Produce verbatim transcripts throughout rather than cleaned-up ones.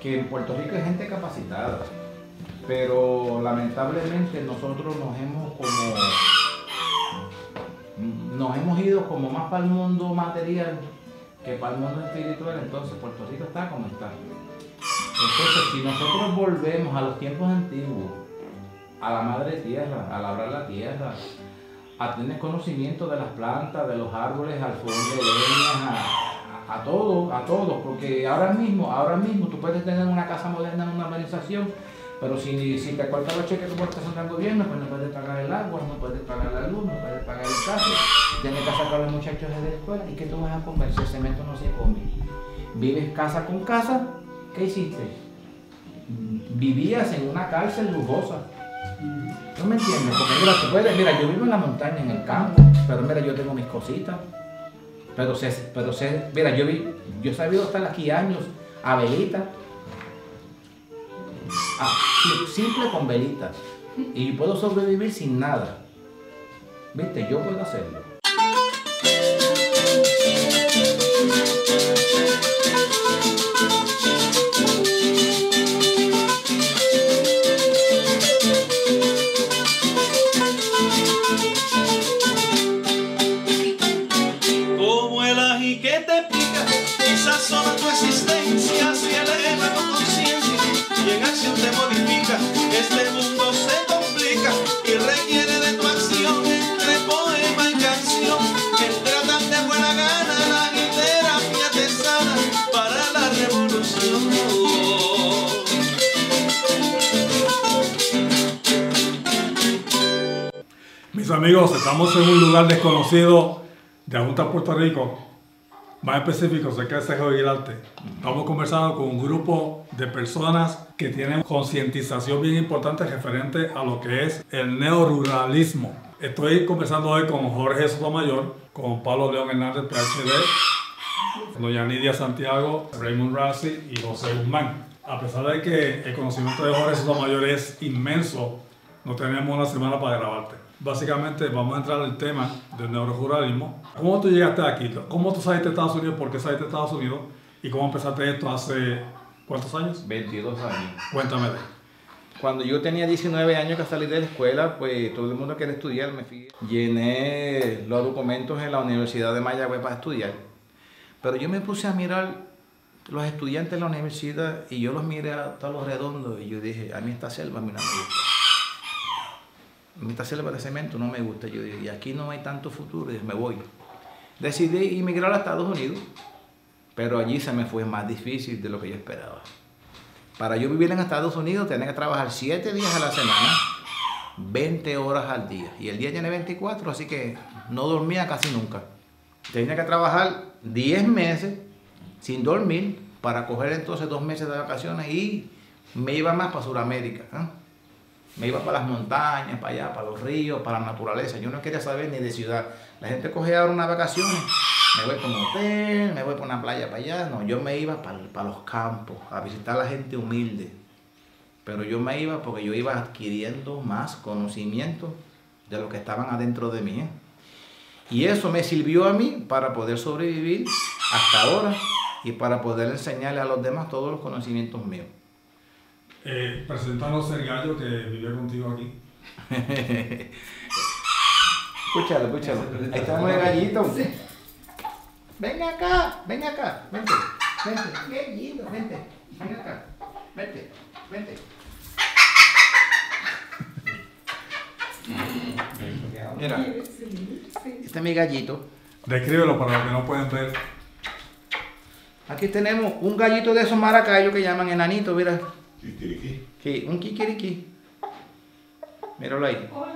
que en Puerto Rico hay gente capacitada, pero lamentablemente nosotros nos hemos como nos hemos ido como más para el mundo material que para el mundo espiritual. Entonces Puerto Rico está como está. Entonces, si nosotros volvemos a los tiempos antiguos, a la madre tierra, a labrar la tierra, a tener conocimiento de las plantas, de los árboles, al fogón de leña, a, a, a todo, a todo, porque ahora mismo, ahora mismo tú puedes tener una casa moderna en una urbanización, pero si, si te cortan los cheques por estación del gobierno, pues no puedes pagar el agua, no puedes pagar la luz, no puedes pagar el carro, tienes que sacar a los muchachos de la escuela. ¿Y qué tú vas a comer si el cemento no se come? Vives casa con casa. ¿Qué hiciste? Vivías en una cárcel lujosa. ¿No me entiendes? Porque mira, tú puedes, mira, yo vivo en la montaña, en el campo, pero mira, yo tengo mis cositas. Pero sé, pero sé, mira, yo, vi, yo he sabido estar aquí años a velita. Ah, simple con velitas. Y puedo sobrevivir sin nada. ¿Viste? Yo puedo hacerlo. Como el ají que te pica, quizás solo tu existencia se eleva tu conciencia y en acción te modifica. Este mundo se complica y requiere de tu acción entre poema y canción. Entra de buena gana la terapia te sana para la revolución. Mis amigos, estamos en un lugar desconocido de Adjunta, Puerto Rico, más específico, cerca de Cerro Aguilarte. Estamos conversando con un grupo de personas que tienen concientización bien importante referente a lo que es el neoruralismo. Estoy conversando hoy con Jorge Sotomayor, con Pablo León Hernández, P H D, doña Nidia Santiago, Raymond Rassi y José Guzmán. A pesar de que el conocimiento de Jorge Sotomayor es inmenso, no tenemos una semana para grabarte. Básicamente vamos a entrar al tema del neoruralismo. ¿Cómo tú llegaste aquí? ¿Cómo tú saliste de Estados Unidos? ¿Por qué saliste de Estados Unidos? ¿Y cómo empezaste esto hace cuántos años? veintidós años. Cuéntame. Cuando yo tenía diecinueve años que salí de la escuela, pues todo el mundo quería estudiar, me fui. Llené los documentos en la Universidad de Mayagüez para estudiar. Pero yo me puse a mirar los estudiantes de la universidad y yo los miré hasta los redondos y yo dije, a mí esta selva a mí no me gusta. A mí esta selva de cemento no me gusta. Yo dije, y aquí no hay tanto futuro, y me voy. Decidí emigrar a Estados Unidos, pero allí se me fue más difícil de lo que yo esperaba. Para yo vivir en Estados Unidos tenía que trabajar siete días a la semana, veinte horas al día. Y el día tiene veinticuatro, así que no dormía casi nunca. Tenía que trabajar diez meses sin dormir para coger entonces dos meses de vacaciones y me iba más para Sudamérica. ¿eh? Me iba para las montañas, para allá, para los ríos, para la naturaleza. Yo no quería saber ni de ciudad. La gente cogía ahora unas vacaciones. Me voy para un hotel, me voy para una playa para allá. No, yo me iba para, para los campos, a visitar a la gente humilde. Pero yo me iba porque yo iba adquiriendo más conocimiento de lo que estaban adentro de mí. ¿eh? Y eso me sirvió a mí para poder sobrevivir hasta ahora y para poder enseñarle a los demás todos los conocimientos míos. Eh, preséntanos el gallo que vive contigo aquí. Escúchalo, escúchalo. Ahí estamos el gallito. Ven acá, ven acá, vente, vente, gallito, vente, ven acá, vente, vente. Mira, este es mi gallito. Descríbelo para los que no pueden ver. Aquí tenemos un gallito de esos maracayos que llaman enanito, mira. Kikiriki. Sí, un kikiriki. Míralo ahí. Hola.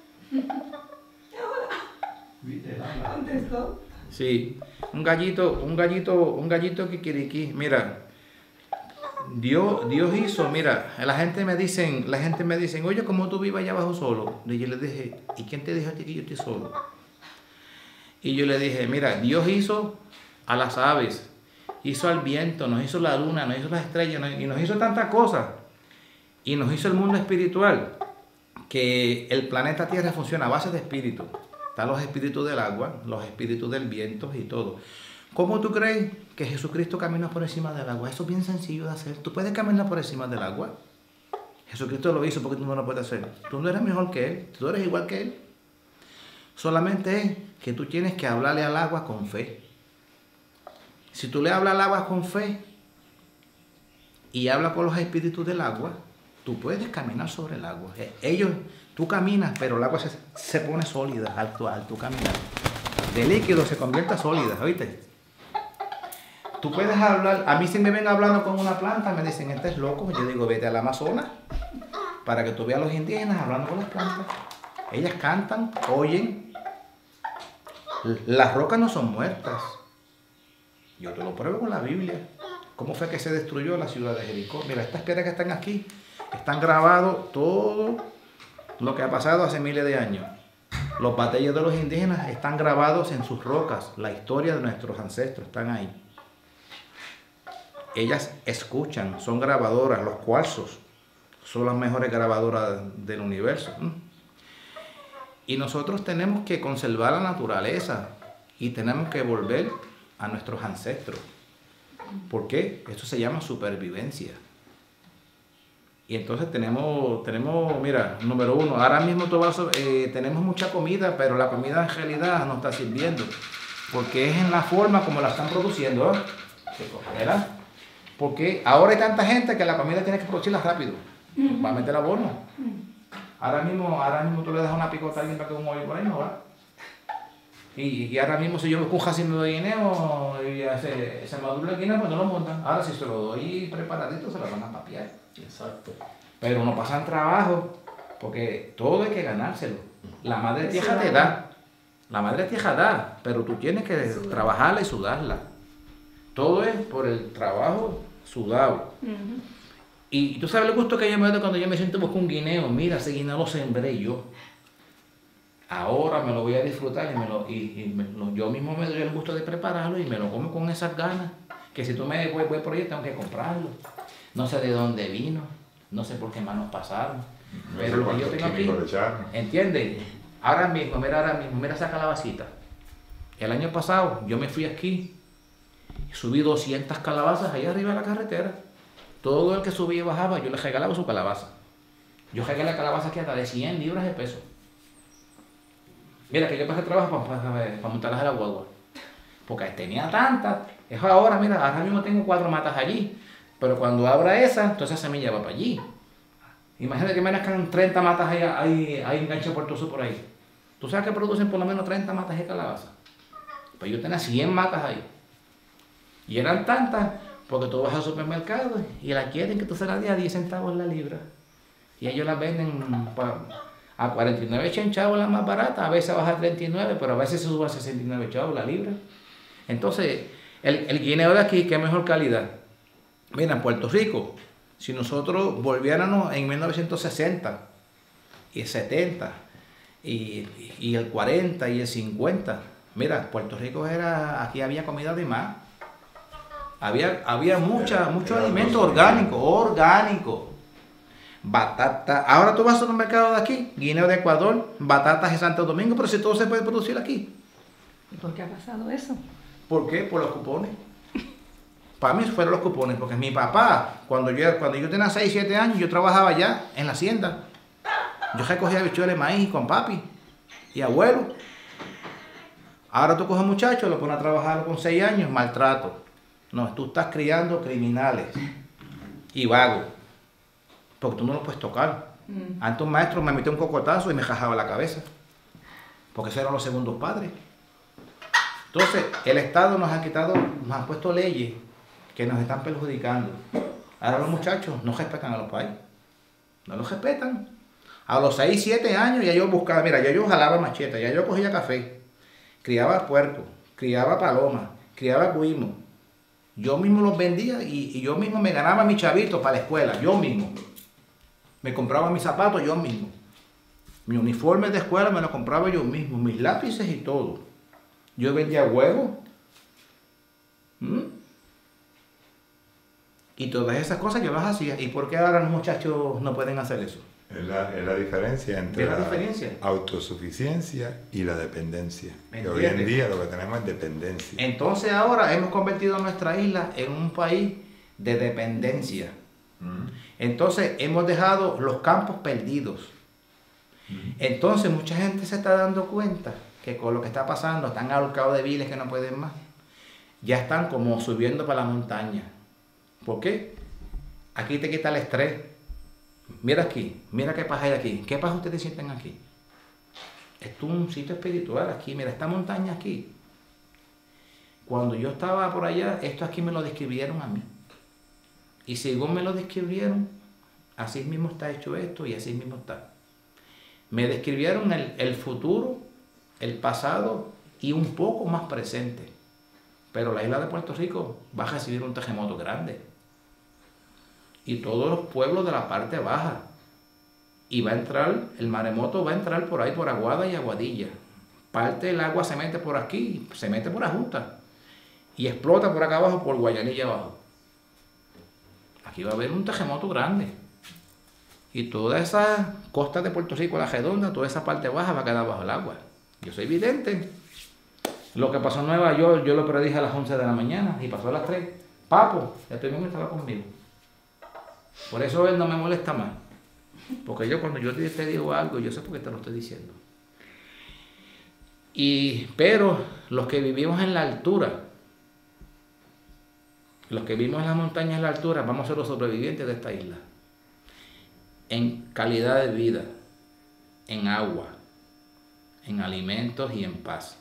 Hola. ¿Contestó? Sí, un gallito, un gallito, un gallito kikiriki. Mira, Dios, Dios hizo, mira, la gente me dicen, la gente me dicen, oye, ¿cómo tú vives allá abajo solo? Y yo le dije, ¿y quién te dijo a ti que yo estoy solo? Y yo le dije, mira, Dios hizo a las aves, hizo al viento, nos hizo la luna, nos hizo las estrellas, nos, y nos hizo tantas cosas. Y nos hizo el mundo espiritual, que el planeta Tierra funciona a base de espíritus. Están los espíritus del agua, los espíritus del viento y todo. ¿Cómo tú crees que Jesucristo camina por encima del agua? Eso es bien sencillo de hacer. Tú puedes caminar por encima del agua. Jesucristo lo hizo porque tú no lo puedes hacer. Tú no eres mejor que Él, tú eres igual que Él. Solamente es que tú tienes que hablarle al agua con fe. Si tú le hablas al agua con fe y hablas con los espíritus del agua, tú puedes caminar sobre el agua. Ellos, tú caminas, pero el agua se, se pone sólida al, al tú caminar. De líquido se convierte a sólida, ¿oíste? Tú puedes hablar, a mí si me ven hablando con una planta, me dicen, este es loco. Yo digo, vete al Amazonas para que tú veas a los indígenas hablando con las plantas. Ellas cantan, oyen. Las rocas no son muertas. Yo te lo pruebo con la Biblia. ¿Cómo fue que se destruyó la ciudad de Jericó? Mira, estas piedras que están aquí, están grabados todo lo que ha pasado hace miles de años. Los batallos de los indígenas están grabados en sus rocas. La historia de nuestros ancestros están ahí. Ellas escuchan, son grabadoras. Los cuarzos son las mejores grabadoras del universo. Y nosotros tenemos que conservar la naturaleza y tenemos que volver a nuestros ancestros. ¿Por qué? Esto se llama supervivencia. Y entonces tenemos, tenemos mira, número uno, ahora mismo tú vas, eh, tenemos mucha comida, pero la comida en realidad no está sirviendo. Porque es en la forma como la están produciendo. ¿eh? ¿Verdad? Porque ahora hay tanta gente que la comida tiene que producirla rápido. Va a meter abono. Ahora mismo, ahora mismo tú le das una picota a alguien para que un hoyo por ahí no va. Y, y ahora mismo si yo busco un jacimo de guineo y se, se madura el guineo, pues no lo montan. Ahora si se lo doy preparadito, se lo van a papiar. Exacto. Pero no pasan trabajo, porque todo hay que ganárselo. La madre tierra te da. La madre tierra da, pero tú tienes que trabajarla y sudarla. Todo es por el trabajo sudado. Uh-huh. Y tú sabes el gusto que yo me doy cuando yo me siento busco un guineo. Mira, ese guineo lo sembré yo. Ahora me lo voy a disfrutar y, me lo, y, y me lo, yo mismo me doy el gusto de prepararlo y me lo como con esas ganas. Que si tú me voy, voy por ahí, tengo que comprarlo. No sé de dónde vino, no sé por qué manos pasaron. No pero lo que yo tengo aquí, ¿entiendes? Ahora mismo, mira ahora mismo, mira esa calabacita. El año pasado yo me fui aquí y subí doscientas calabazas allá arriba de la carretera. Todo el que subía y bajaba, yo le regalaba su calabaza. Yo regalé la calabaza aquí hasta de cien libras de peso. Mira que yo pasé trabajo para, para, para montarlas a la guagua. Porque tenía tantas. Es ahora, mira, ahora mismo tengo cuatro matas allí. Pero cuando abra esa, entonces esa semilla va para allí. Imagínate que me nazcan treinta matas ahí, ahí, ahí enganchadas por todo eso por ahí. ¿Tú sabes que producen por lo menos treinta matas de calabaza? Pues yo tenía cien matas ahí. Y eran tantas porque tú vas al supermercado y la quieren que tú se la des a diez centavos la libra. Y ellos las venden a cuarenta y nueve chavos la más barata, a veces baja a treinta y nueve, pero a veces se sube a sesenta y nueve chavos la libra. Entonces, el, el guineo de aquí, ¿qué mejor calidad? Mira, en Puerto Rico, si nosotros volviéramos en mil novecientos sesenta y setenta y, y el cuarenta y el cincuenta, mira, Puerto Rico era, aquí había comida de más. Había, había mucha, mucho alimento orgánico, orgánico. Batata. Ahora tú vas al mercado de aquí, guineo de Ecuador, batatas de Santo Domingo, pero si todo se puede producir aquí. ¿Y por qué ha pasado eso? ¿Por qué? Por los cupones. Para mí fueron los cupones, porque mi papá, cuando yo, cuando yo tenía seis, siete años, yo trabajaba allá en la hacienda. Yo recogía habichuelas de maíz con papi y abuelo. Ahora tú coges muchachos, lo pones a trabajar con seis años, maltrato. No, tú estás criando criminales y vagos, porque tú no los puedes tocar. Mm. Antes un maestro me metió un cocotazo y me jajaba la cabeza, porque esos eran los segundos padres. Entonces, el Estado nos ha quitado, nos ha puesto leyes que nos están perjudicando. Ahora los muchachos no respetan a los pais, no los respetan. A los seis, siete años ya yo buscaba, mira, ya yo jalaba macheta, ya yo cogía café, criaba puerco, criaba paloma, criaba cuimo. Yo mismo los vendía y, y yo mismo me ganaba mis chavitos para la escuela, yo mismo. Me compraba mis zapatos yo mismo. Mi uniforme de escuela me lo compraba yo mismo, mis lápices y todo. Yo vendía huevos. ¿Mm? Y todas esas cosas yo las hacía. ¿Y por qué ahora los muchachos no pueden hacer eso? Es la, es la diferencia entre ¿Ves la la, diferencia? autosuficiencia y la dependencia. ¿Me Que hoy en entiendes? día lo que tenemos es dependencia. Entonces ahora hemos convertido nuestra isla en un país de dependencia. Mm. Entonces hemos dejado los campos perdidos. Entonces mucha gente se está dando cuenta que con lo que está pasando, están ahorcados de viles que no pueden más. Ya están como subiendo para la montaña. ¿Por qué? Aquí te quita el estrés. Mira aquí, mira qué paz hay aquí. ¿Qué paz ustedes sienten aquí? Esto es un sitio espiritual aquí. Mira esta montaña aquí. Cuando yo estaba por allá, esto aquí me lo describieron a mí. Y según me lo describieron, así mismo está hecho esto y así mismo está. Me describieron el, el futuro, el pasado y un poco más presente. Pero la isla de Puerto Rico va a recibir un terremoto grande. Y todos los pueblos de la parte baja. Y va a entrar, el maremoto va a entrar por ahí, por Aguada y Aguadilla. Parte del agua se mete por aquí, se mete por Ajusta. Y explota por acá abajo, por Guayanilla abajo. Aquí va a haber un terremoto grande. Y toda esa costa de Puerto Rico, la redonda, toda esa parte baja va a quedar bajo el agua. Yo soy vidente. Lo que pasó en Nueva York, yo lo predije a las once de la mañana y pasó a las tres. Papo, ya todo el mundo estaba conmigo. Por eso él no me molesta más. Porque yo cuando yo te, te digo algo, yo sé por qué te lo estoy diciendo. Y, pero los que vivimos en la altura, los que vivimos en las montañas en la altura, vamos a ser los sobrevivientes de esta isla. En calidad de vida, en agua, en alimentos y en paz.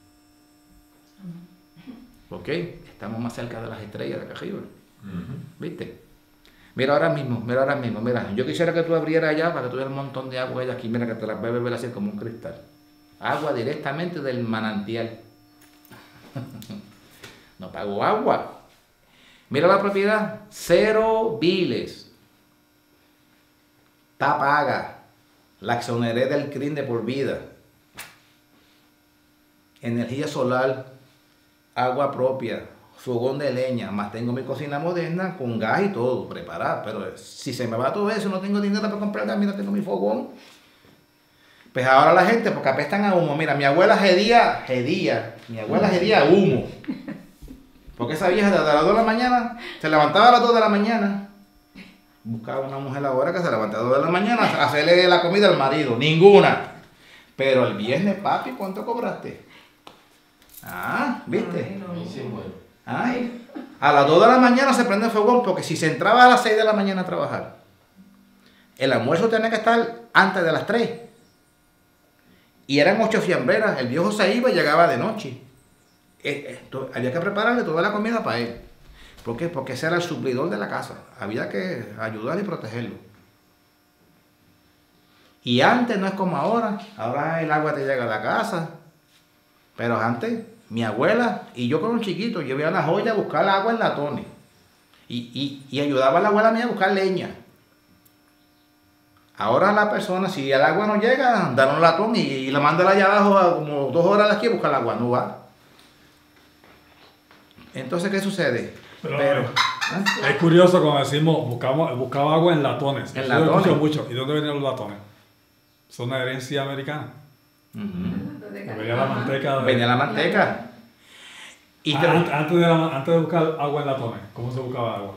¿Ok? Estamos más cerca de las estrellas de acá arriba. ¿Viste? Mira ahora mismo, mira ahora mismo, mira. Yo quisiera que tú abrieras allá para que tuvieras un montón de agua allá aquí. Mira que te las bebes así como un cristal. Agua directamente del manantial. No pago agua. Mira la propiedad. Cero biles. Está paga. La exoneré del C R I M de por vida. Energía solar. Agua propia. Fogón de leña. Más tengo mi cocina moderna con gas y todo preparado. Pero si se me va todo eso, no tengo dinero para comprar gas, mira, tengo mi fogón. Pues ahora la gente, porque apestan a humo. Mira, mi abuela gedía, gedía. Mi abuela gedía humo. Porque esa vieja desde las dos de la mañana se levantaba a las dos de la mañana. Buscaba una mujer ahora que se levantaba a las dos de la mañana a hacerle la comida al marido. Ninguna. Pero el viernes, papi, ¿cuánto cobraste? Ah, ¿viste? Ay, no. Sí, bueno. Ay, a las dos de la mañana se prende el fogón porque si se entraba a las seis de la mañana a trabajar, el almuerzo tenía que estar antes de las tres. Y eran ocho fiambreras. El viejo se iba y llegaba de noche. Esto, había que prepararle toda la comida para él. ¿Por qué? Porque ese era el suplidor de la casa. Había que ayudarle y protegerlo. Y antes no es como ahora. Ahora el agua te llega a la casa. Pero antes, mi abuela y yo con un chiquito, yo iba a la joya a buscar agua en latones. Y, y, y ayudaba a la abuela mía a buscar leña. Ahora la persona, si el agua no llega, dan un latón y, y la manda allá abajo a como dos horas de aquí a buscar el agua. No va. Entonces, ¿qué sucede? Pero, Pero, eh, ¿eh? es curioso cuando decimos buscamos, buscaba agua en latones. En Eso lo latones. escucho mucho. ¿Y dónde venían los latones? Son una herencia americana. Ujú. Venía la manteca. de- Venía la manteca. Y te- Ah, antes, de la- antes de buscar agua en latones, ¿cómo se buscaba agua?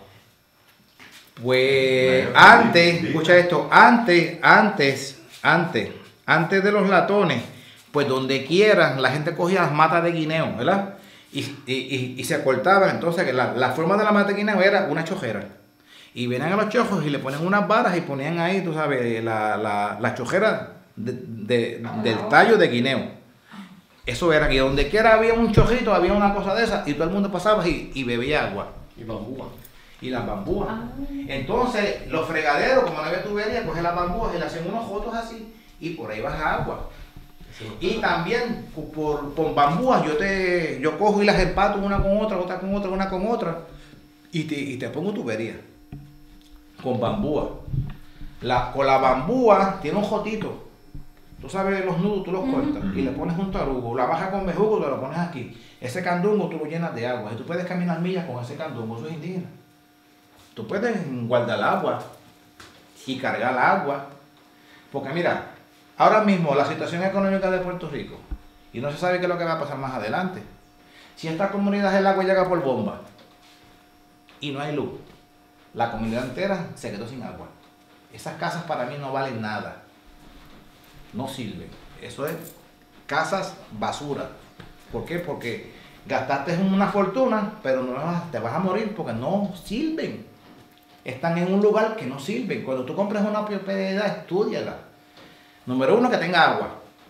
Pues Bueno, antes, sí, sí. escucha esto, antes, antes, antes, antes de los latones, pues donde quieran la gente cogía las matas de guineo, ¿verdad? Y, y, y, y se cortaban, entonces que la, la forma de la mata de guineo era una chojera. Y venían a los chojos y le ponían unas varas y ponían ahí, tú sabes, la, la, la chojera de, de- del tallo de guineo. Eso era que donde quiera había un chojito, había una cosa de esa, y todo el mundo pasaba y, y bebía agua. Y bambúa. Y las bambúas. Ah. Entonces, los fregaderos, como no había tubería, cogen las bambúas y le hacen unos jotos así, y por ahí baja agua. Y también por, con bambúas yo te yo cojo y las empato una con otra, otra con otra, una con otra, y te, y te pongo tubería. Con bambúa. La, con la bambúa tiene un jotito. Tú sabes los nudos, tú los cortas y le pones un tarugo. La bajas con bejugo, te lo pones aquí. Ese candungo tú lo llenas de agua. Y tú puedes caminar millas con ese candungo, eso es indígena. Tú puedes guardar agua y cargar agua Porque mira, ahora mismo la situación económica de Puerto Rico, y no se sabe qué es lo que va a pasar más adelante. Si esta comunidad el agua llega por bomba y no hay luz, la comunidad entera se quedó sin agua. Esas casas para mí no valen nada. No sirven. Eso es casas basura. ¿Por qué? Porque gastaste una fortuna, pero no te vas a morir porque no sirven. Están en un lugar que no sirven. Cuando tú compres una propiedad, estúdiala. Número uno, que tenga agua.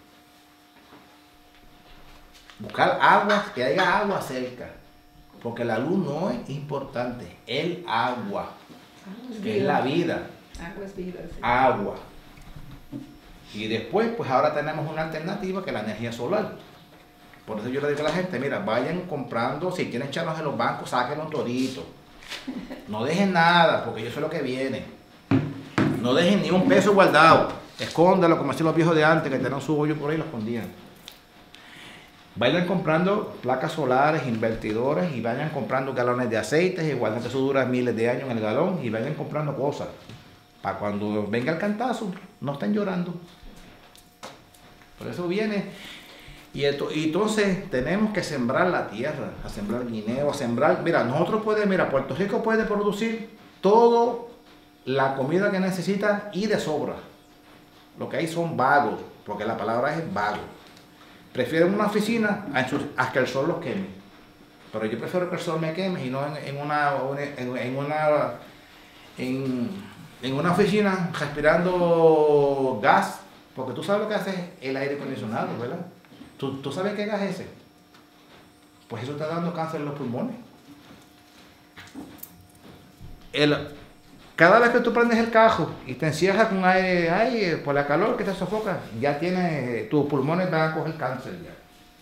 Buscar agua, que haya agua cerca. Porque la luz no es importante. El agua. Que es la vida. Agua es vida. Sí. Agua. Y después, pues ahora tenemos una alternativa que es la energía solar. Por eso yo le digo a la gente, mira, vayan comprando, si tienen chanos en los bancos, sáquenlo todito. No dejen nada, porque yo sé lo que viene. No dejen ni un peso guardado. Escóndalo, como hacían los viejos de antes, que tenían su hoyo por ahí y lo escondían. Vayan comprando placas solares, invertidores, y vayan comprando galones de aceite, igual que eso dura miles de años en el galón, y vayan comprando cosas. Para cuando venga el cantazo, no estén llorando. Por eso viene. Y, esto, y entonces tenemos que sembrar la tierra, a sembrar guineo, a sembrar. Mira, nosotros podemos, mira, Puerto Rico puede producir toda la comida que necesita y de sobra. Lo que hay son vagos, porque la palabra es vago. Prefieren una oficina a, a que el sol los queme. Pero yo prefiero que el sol me queme y no en, en una, en, en una, en, en una oficina respirando gas, porque tú sabes lo que hace el aire acondicionado, ¿verdad? ¿Tú, ¿Tú sabes qué gas es ese? Pues eso está dando cáncer en los pulmones. El, cada vez que tú prendes el cajo y te encierras con aire, aire por la calor que te sofoca, ya tienes, tus pulmones van a coger cáncer ya.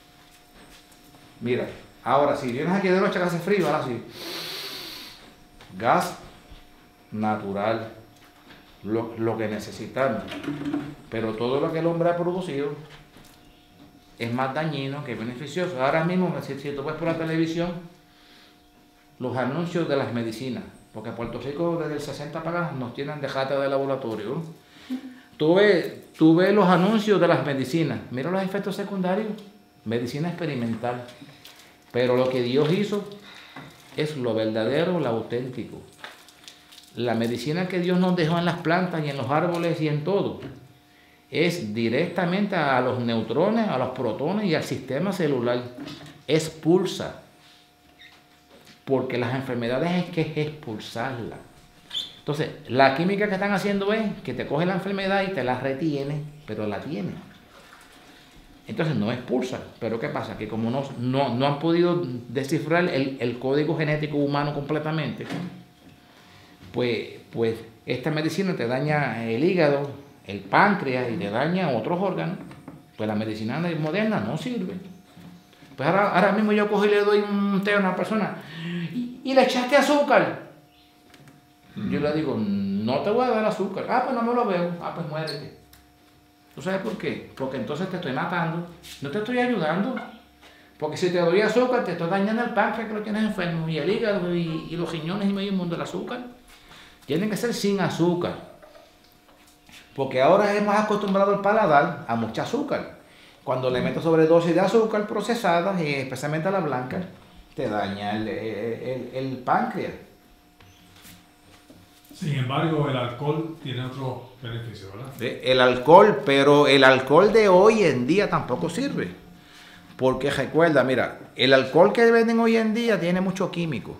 Mira, ahora si vienes aquí de noche que hace frío, ahora sí. Gas natural, lo, lo que necesitamos. Pero todo lo que el hombre ha producido es más dañino que beneficioso. Ahora mismo, si, si tú ves por la televisión, los anuncios de las medicinas, porque Puerto Rico desde el sesenta para acá nos tienen de jata de laboratorio. Tú ves, tú ves los anuncios de las medicinas, mira los efectos secundarios, medicina experimental. Pero lo que Dios hizo es lo verdadero, lo auténtico. La medicina que Dios nos dejó en las plantas y en los árboles y en todo, es directamente a los neutrones, a los protones y al sistema celular. Expulsa. Porque las enfermedades es que es expulsarla. Entonces, la química que están haciendo es que te coge la enfermedad y te la retiene, pero la tiene. Entonces no expulsa. Pero ¿qué pasa? Que como no, no, no han podido descifrar el, el código genético humano completamente, pues, pues esta medicina te daña el hígado, el páncreas y te daña otros órganos. Pues la medicina moderna no sirve. Pues ahora, ahora mismo yo cojo y le doy un té a una persona y, y le echaste azúcar. Mm. Yo le digo, no te voy a dar azúcar. Ah, pues no me lo veo. Ah, pues muérete. ¿Tú sabes por qué? Porque entonces te estoy matando. No te estoy ayudando. Porque si te doy azúcar, te estoy dañando el páncreas que lo tienes enfermo, y el hígado, y, y los riñones y medio mundo del azúcar. Tienen que ser sin azúcar. Porque ahora hemos acostumbrado el paladar a mucha azúcar. Cuando le metes sobredosis de azúcar procesada, y especialmente a la blanca, te daña el, el, el páncreas. Sin embargo, el alcohol tiene otro beneficio, ¿verdad? El alcohol, pero el alcohol de hoy en día tampoco sirve. Porque recuerda, mira, el alcohol que venden hoy en día tiene mucho químico.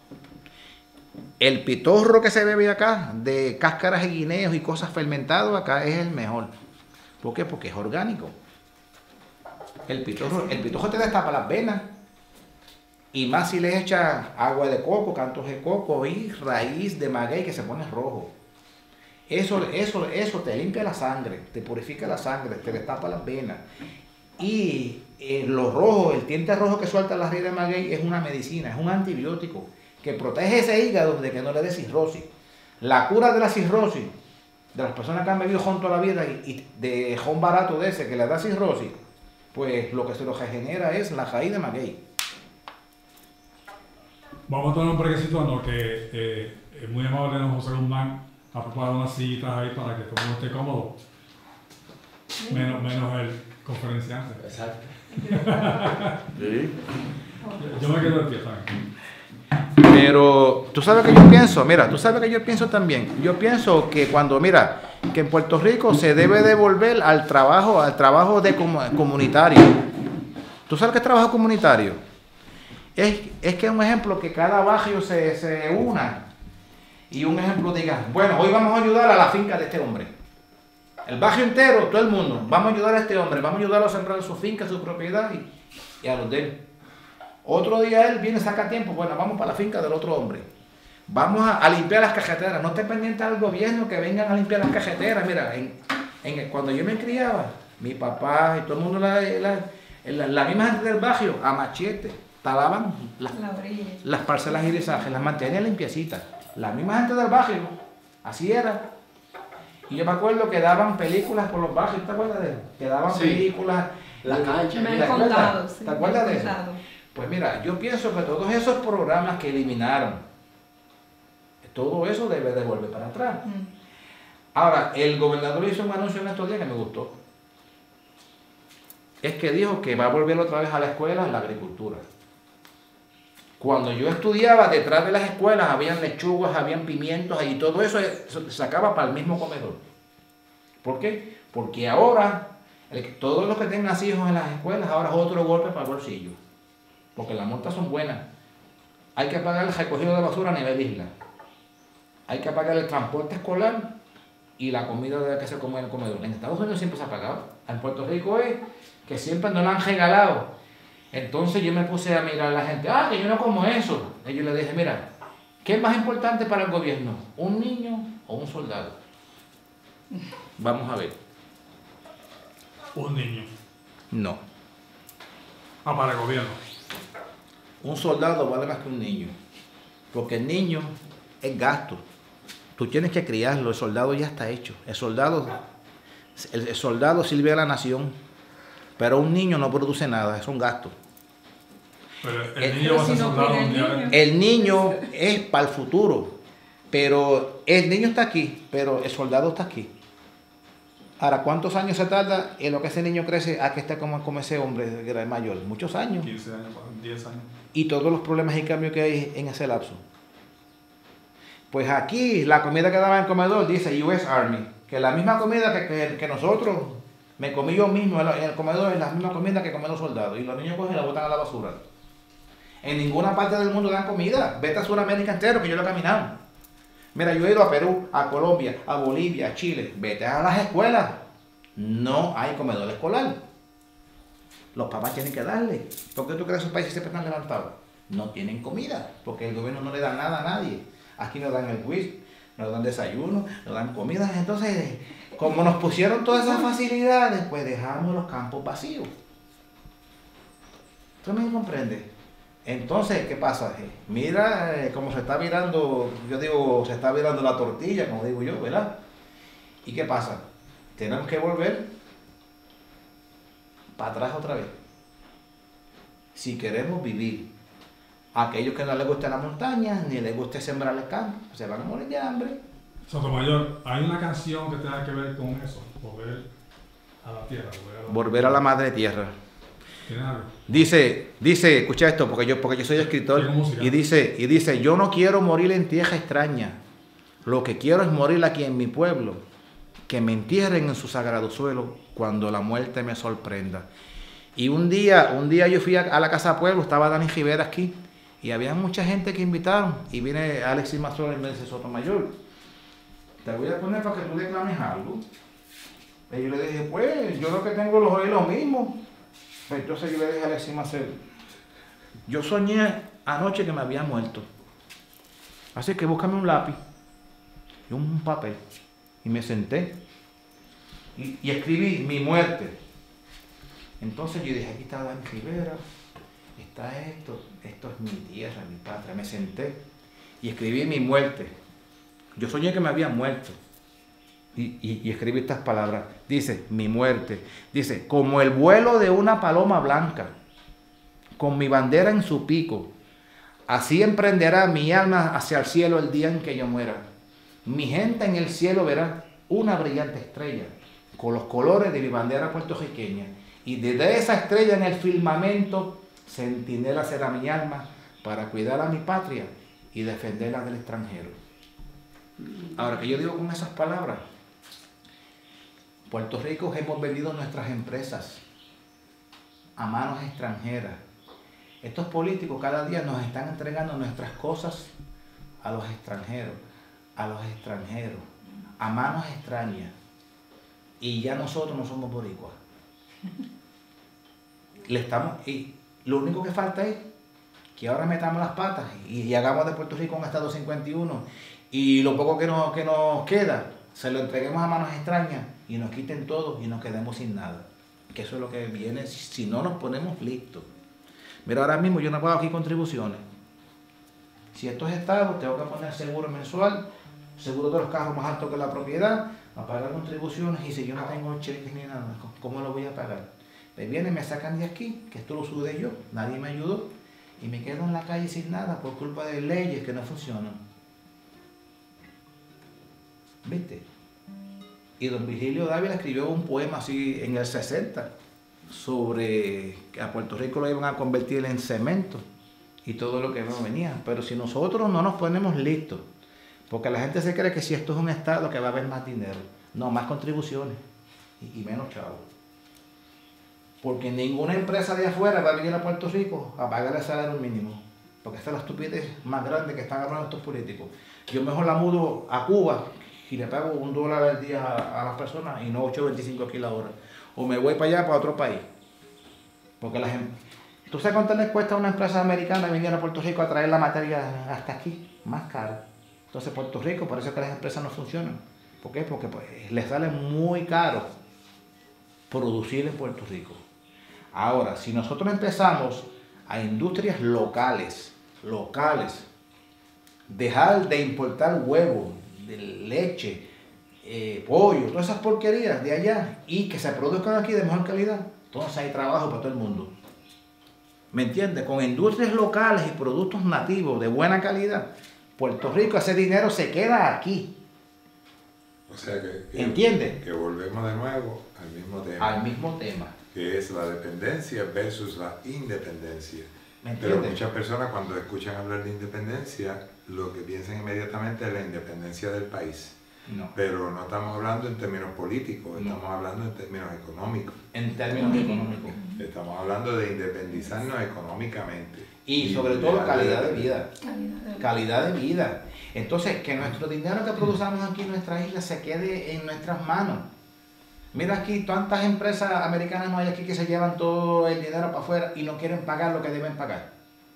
El pitorro que se bebe acá, de cáscaras de guineos y cosas fermentadas acá, es el mejor. ¿Por qué? Porque es orgánico. El pitorro, el pitorro te destapa las venas. Y más si le echas agua de coco, cantos de coco y raíz de maguey que se pone rojo. Eso, eso, eso te limpia la sangre, te purifica la sangre, te destapa las venas. Y eh, lo rojo, el tinte rojo que suelta la raíz de maguey es una medicina, es un antibiótico que protege ese hígado de que no le dé cirrosis. La cura de la cirrosis, de las personas que han bebido jon toda la vida y, y de jon barato de ese que le da cirrosis, pues lo que se lo regenera es la raíz de maguey. Vamos a tomar un brequecito, ¿no? Que eh, es muy amable de José Guzmán, ha preparado unas sillitas ahí para que todo el mundo esté cómodo. Menos, menos el conferenciante. Exacto. Sí. Yo me quedo de pie también. Pero tú sabes que yo pienso, mira, tú sabes que yo pienso también. Yo pienso que cuando, mira, que en Puerto Rico se debe devolver al trabajo, al trabajo de comu- comunitario. ¿Tú sabes qué es trabajo comunitario? Es, es que un ejemplo que cada barrio se, se una y un ejemplo diga, bueno, hoy vamos a ayudar a la finca de este hombre. El barrio entero, todo el mundo, vamos a ayudar a este hombre, vamos a ayudarlo a sembrar su finca, su propiedad y, y a los de él. Otro día él viene, saca tiempo, bueno, vamos para la finca del otro hombre. Vamos a, a limpiar las cajeteras. No esté pendiente al gobierno que vengan a limpiar las cajeteras. Mira, en, en, cuando yo me criaba, mi papá y todo el mundo, la, la, la, la misma gente del barrio, a machete, talaban las, La orilla. las parcelas irisajes, las mantenían limpiecitas. La misma gente del barrio, así era. Y yo me acuerdo que daban películas por los barrios, ¿te acuerdas de eso? Que daban Sí. películas. La cancha. Me ¿Te han acuerdas? contado, sí. ¿Te acuerdas me de han eso? contado. Pues mira, yo pienso que todos esos programas que eliminaron, todo eso debe de volver para atrás. Mm. Ahora, el gobernador hizo un anuncio en estos días que me gustó. Es que dijo que va a volver otra vez a la escuela la agricultura. Cuando yo estudiaba, detrás de las escuelas habían lechugas, habían pimientos y todo eso se sacaba para el mismo comedor. ¿Por qué? Porque ahora, el- todos los que tengan hijos en las escuelas, ahora es otro golpe para el bolsillo. Porque las multas son buenas. Hay que pagar el recogido de basura a nivel isla. Hay que pagar el transporte escolar y la comida de que se come en el comedor. En Estados Unidos siempre se ha pagado. En Puerto Rico es que siempre nos lo han regalado. Entonces yo me puse a mirar a la gente, ah, que yo no como eso. Y yo le dije, mira, ¿qué es más importante para el gobierno? ¿Un niño o un soldado? Vamos a ver. Un niño. No. Ah, para el gobierno. Un soldado vale más que un niño. Porque el niño es gasto. Tú tienes que criarlo, el soldado ya está hecho. El soldado, el, el soldado sirve a la nación, pero un niño no produce nada, es un gasto. Pero el El- niño va a ser si no soldado cuida el un día. niño. El niño es para el futuro, pero el niño está aquí, pero el soldado está aquí. Ahora, ¿cuántos años se tarda en lo que ese niño crece a que esté como, como ese hombre que era mayor? Muchos años. quince años, diez años. Y todos los problemas y cambios que hay en ese lapso. Pues aquí la comida que daba en el comedor dice U S Army, que la misma comida que, que, que nosotros, me comí yo mismo en el, en el comedor, es la misma comida que comen los soldados. Y los niños cogen y la botan a la basura. En ninguna parte del mundo dan comida. Vete a Sudamérica entero, que yo lo he caminado. Mira, yo he ido a Perú, a Colombia, a Bolivia, a Chile. Vete a las escuelas. No hay comedor escolar. Los papás tienen que darle. ¿Por qué tú crees que esos países siempre están levantados? No tienen comida, porque el gobierno no le da nada a nadie. Aquí nos dan el quiz, nos dan desayuno, nos dan comida. Entonces, como nos pusieron todas esas facilidades, pues dejamos los campos vacíos. ¿Tú me comprendes? Entonces, ¿qué pasa? Mira eh, cómo se está virando, yo digo, se está virando la tortilla, como digo yo, ¿verdad? ¿Y qué pasa? Tenemos que volver para atrás otra vez. Si queremos vivir, aquellos que no les guste la montaña, ni les guste sembrar el campo, se van a morir de hambre. Sotomayor, hay una canción que tenga que ver con eso, volver a la tierra. Volver a la, Volver a la madre tierra. ¿Tienes algo? Dice, dice, escucha esto, porque yo, porque yo soy escritor, Tiene música. y dice, y dice, yo no quiero morir en tierra extraña, lo que quiero es morir aquí en mi pueblo, que me entierren en su sagrado suelo cuando la muerte me sorprenda. Y un día, un día yo fui a, a la casa pueblo, estaba Dani Rivera aquí, y había mucha gente que invitaron, y viene Alexis Mazzola y me dice, Sotomayor, te voy a poner para que tú declames algo. Y yo le dije, pues, yo lo que tengo los oídos mismos. Entonces yo le dije a Alexis Mazzola, yo soñé anoche que me había muerto. Así que búscame un lápiz y un papel. Y me senté y, y escribí mi muerte. Entonces yo dije, aquí está Dani Rivera, está esto, esto es mi tierra, mi patria. Me senté y escribí mi muerte. Yo soñé que me había muerto. Y, y, y escribí estas palabras. Dice, mi muerte. Dice, como el vuelo de una paloma blanca, con mi bandera en su pico, así emprenderá mi alma hacia el cielo el día en que yo muera. Mi gente en el cielo verá una brillante estrella con los colores de mi bandera puertorriqueña. Y desde esa estrella en el firmamento, centinela será mi alma para cuidar a mi patria y defenderla del extranjero. Ahora, ¿qué yo digo con esas palabras? Puerto Rico hemos vendido nuestras empresas a manos extranjeras. Estos políticos cada día nos están entregando nuestras cosas a los extranjeros, a los extranjeros, a manos extrañas. Y ya nosotros no somos boricuas. Le estamos, y lo único que falta es que ahora metamos las patas y, y hagamos de Puerto Rico un Estado cincuenta y uno y lo poco que nos, que nos queda se lo entreguemos a manos extrañas y nos quiten todo y nos quedemos sin nada. Que eso es lo que viene si, si no nos ponemos listos. Mira, ahora mismo yo no pago aquí contribuciones. Si esto es Estado, tengo que poner seguro mensual, seguro de los carros más altos que la propiedad, a pagar contribuciones, y si yo no tengo cheques ni nada, ¿cómo lo voy a pagar? Me vienen, me sacan de aquí, que esto lo sudé yo, nadie me ayudó, y me quedo en la calle sin nada por culpa de leyes que no funcionan. ¿Viste? Y don Virgilio Dávila escribió un poema así en el sesenta sobre que a Puerto Rico lo iban a convertir en cemento y todo lo que no venía. Pero si nosotros no nos ponemos listos, porque la gente se cree que si esto es un Estado que va a haber más dinero, no, más contribuciones y, y menos chavos. Porque ninguna empresa de afuera va a venir a Puerto Rico a pagar el salario mínimo. Porque esta es la estupidez más grande que están hablando estos políticos. Yo mejor la mudo a Cuba y le pago un dólar al día a, a las personas y no ocho veinticinco aquí la hora. O me voy para allá, para otro país. Porque la gente... ¿Tú sabes cuánto les cuesta a una empresa americana venir a Puerto Rico a traer la materia hasta aquí? Más caro. Entonces Puerto Rico, por eso es que las empresas no funcionan. ¿Por qué? Porque pues, les sale muy caro producir en Puerto Rico. Ahora, si nosotros empezamos a industrias locales, locales, dejar de importar huevos, de leche, eh, pollo, todas esas porquerías de allá, y que se produzcan aquí de mejor calidad, entonces hay trabajo para todo el mundo. ¿Me entiendes? Con industrias locales y productos nativos de buena calidad, Puerto Rico, ese dinero se queda aquí. O sea que, que, ¿entiendes? Que volvemos de nuevo al mismo tema. Al mismo tema. Que es la dependencia versus la independencia. ¿Me Pero entiendes? muchas personas cuando escuchan hablar de independencia, lo que piensan inmediatamente es la independencia del país. No. Pero no estamos hablando en términos políticos, No. estamos hablando en términos económicos. En términos económicos. Estamos hablando de independizarnos económicamente. Y sobre todo dejar calidad de depender. vida. Calidad de vida. Calidad de vida. Entonces, que nuestro dinero que produzamos aquí en nuestra isla se quede en nuestras manos. Mira aquí, tantas empresas americanas no hay aquí que se llevan todo el dinero para afuera y no quieren pagar lo que deben pagar.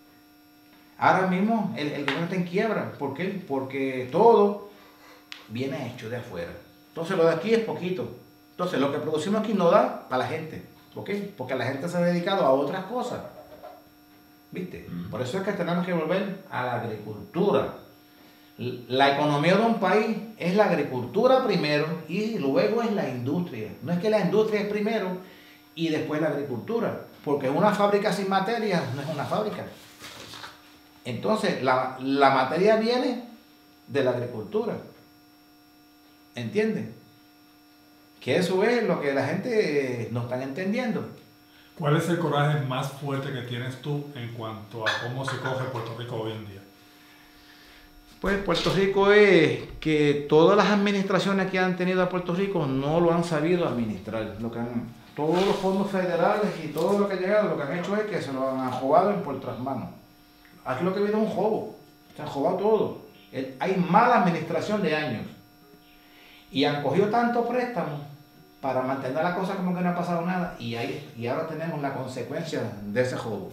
Ahora mismo el, el gobierno está en quiebra. ¿Por qué? Porque todo viene hecho de afuera. Entonces lo de aquí es poquito. Entonces lo que producimos aquí no da para la gente. ¿Por qué? Porque la gente se ha dedicado a otras cosas. ¿Viste? Por eso es que tenemos que volver a la agricultura. La economía de un país es la agricultura primero y luego es la industria. No es que la industria es primero y después la agricultura. Porque una fábrica sin materia no es una fábrica. Entonces la, la materia viene de la agricultura. ¿Entiendes? Que eso es lo que la gente no está entendiendo. ¿Cuál es el coraje más fuerte que tienes tú en cuanto a cómo se coge Puerto Rico hoy en día? Pues Puerto Rico es que todas las administraciones que han tenido a Puerto Rico no lo han sabido administrar. Lo que han, todos los fondos federales y todo lo que ha llegado, lo que han hecho es que se lo han robado en nuestras manos. Aquí lo que viene es un robo. Se han robado todo. El, hay mala administración de años. Y han cogido tanto préstamo para mantener la cosa como que no ha pasado nada. Y, hay, y ahora tenemos la consecuencia de ese robo.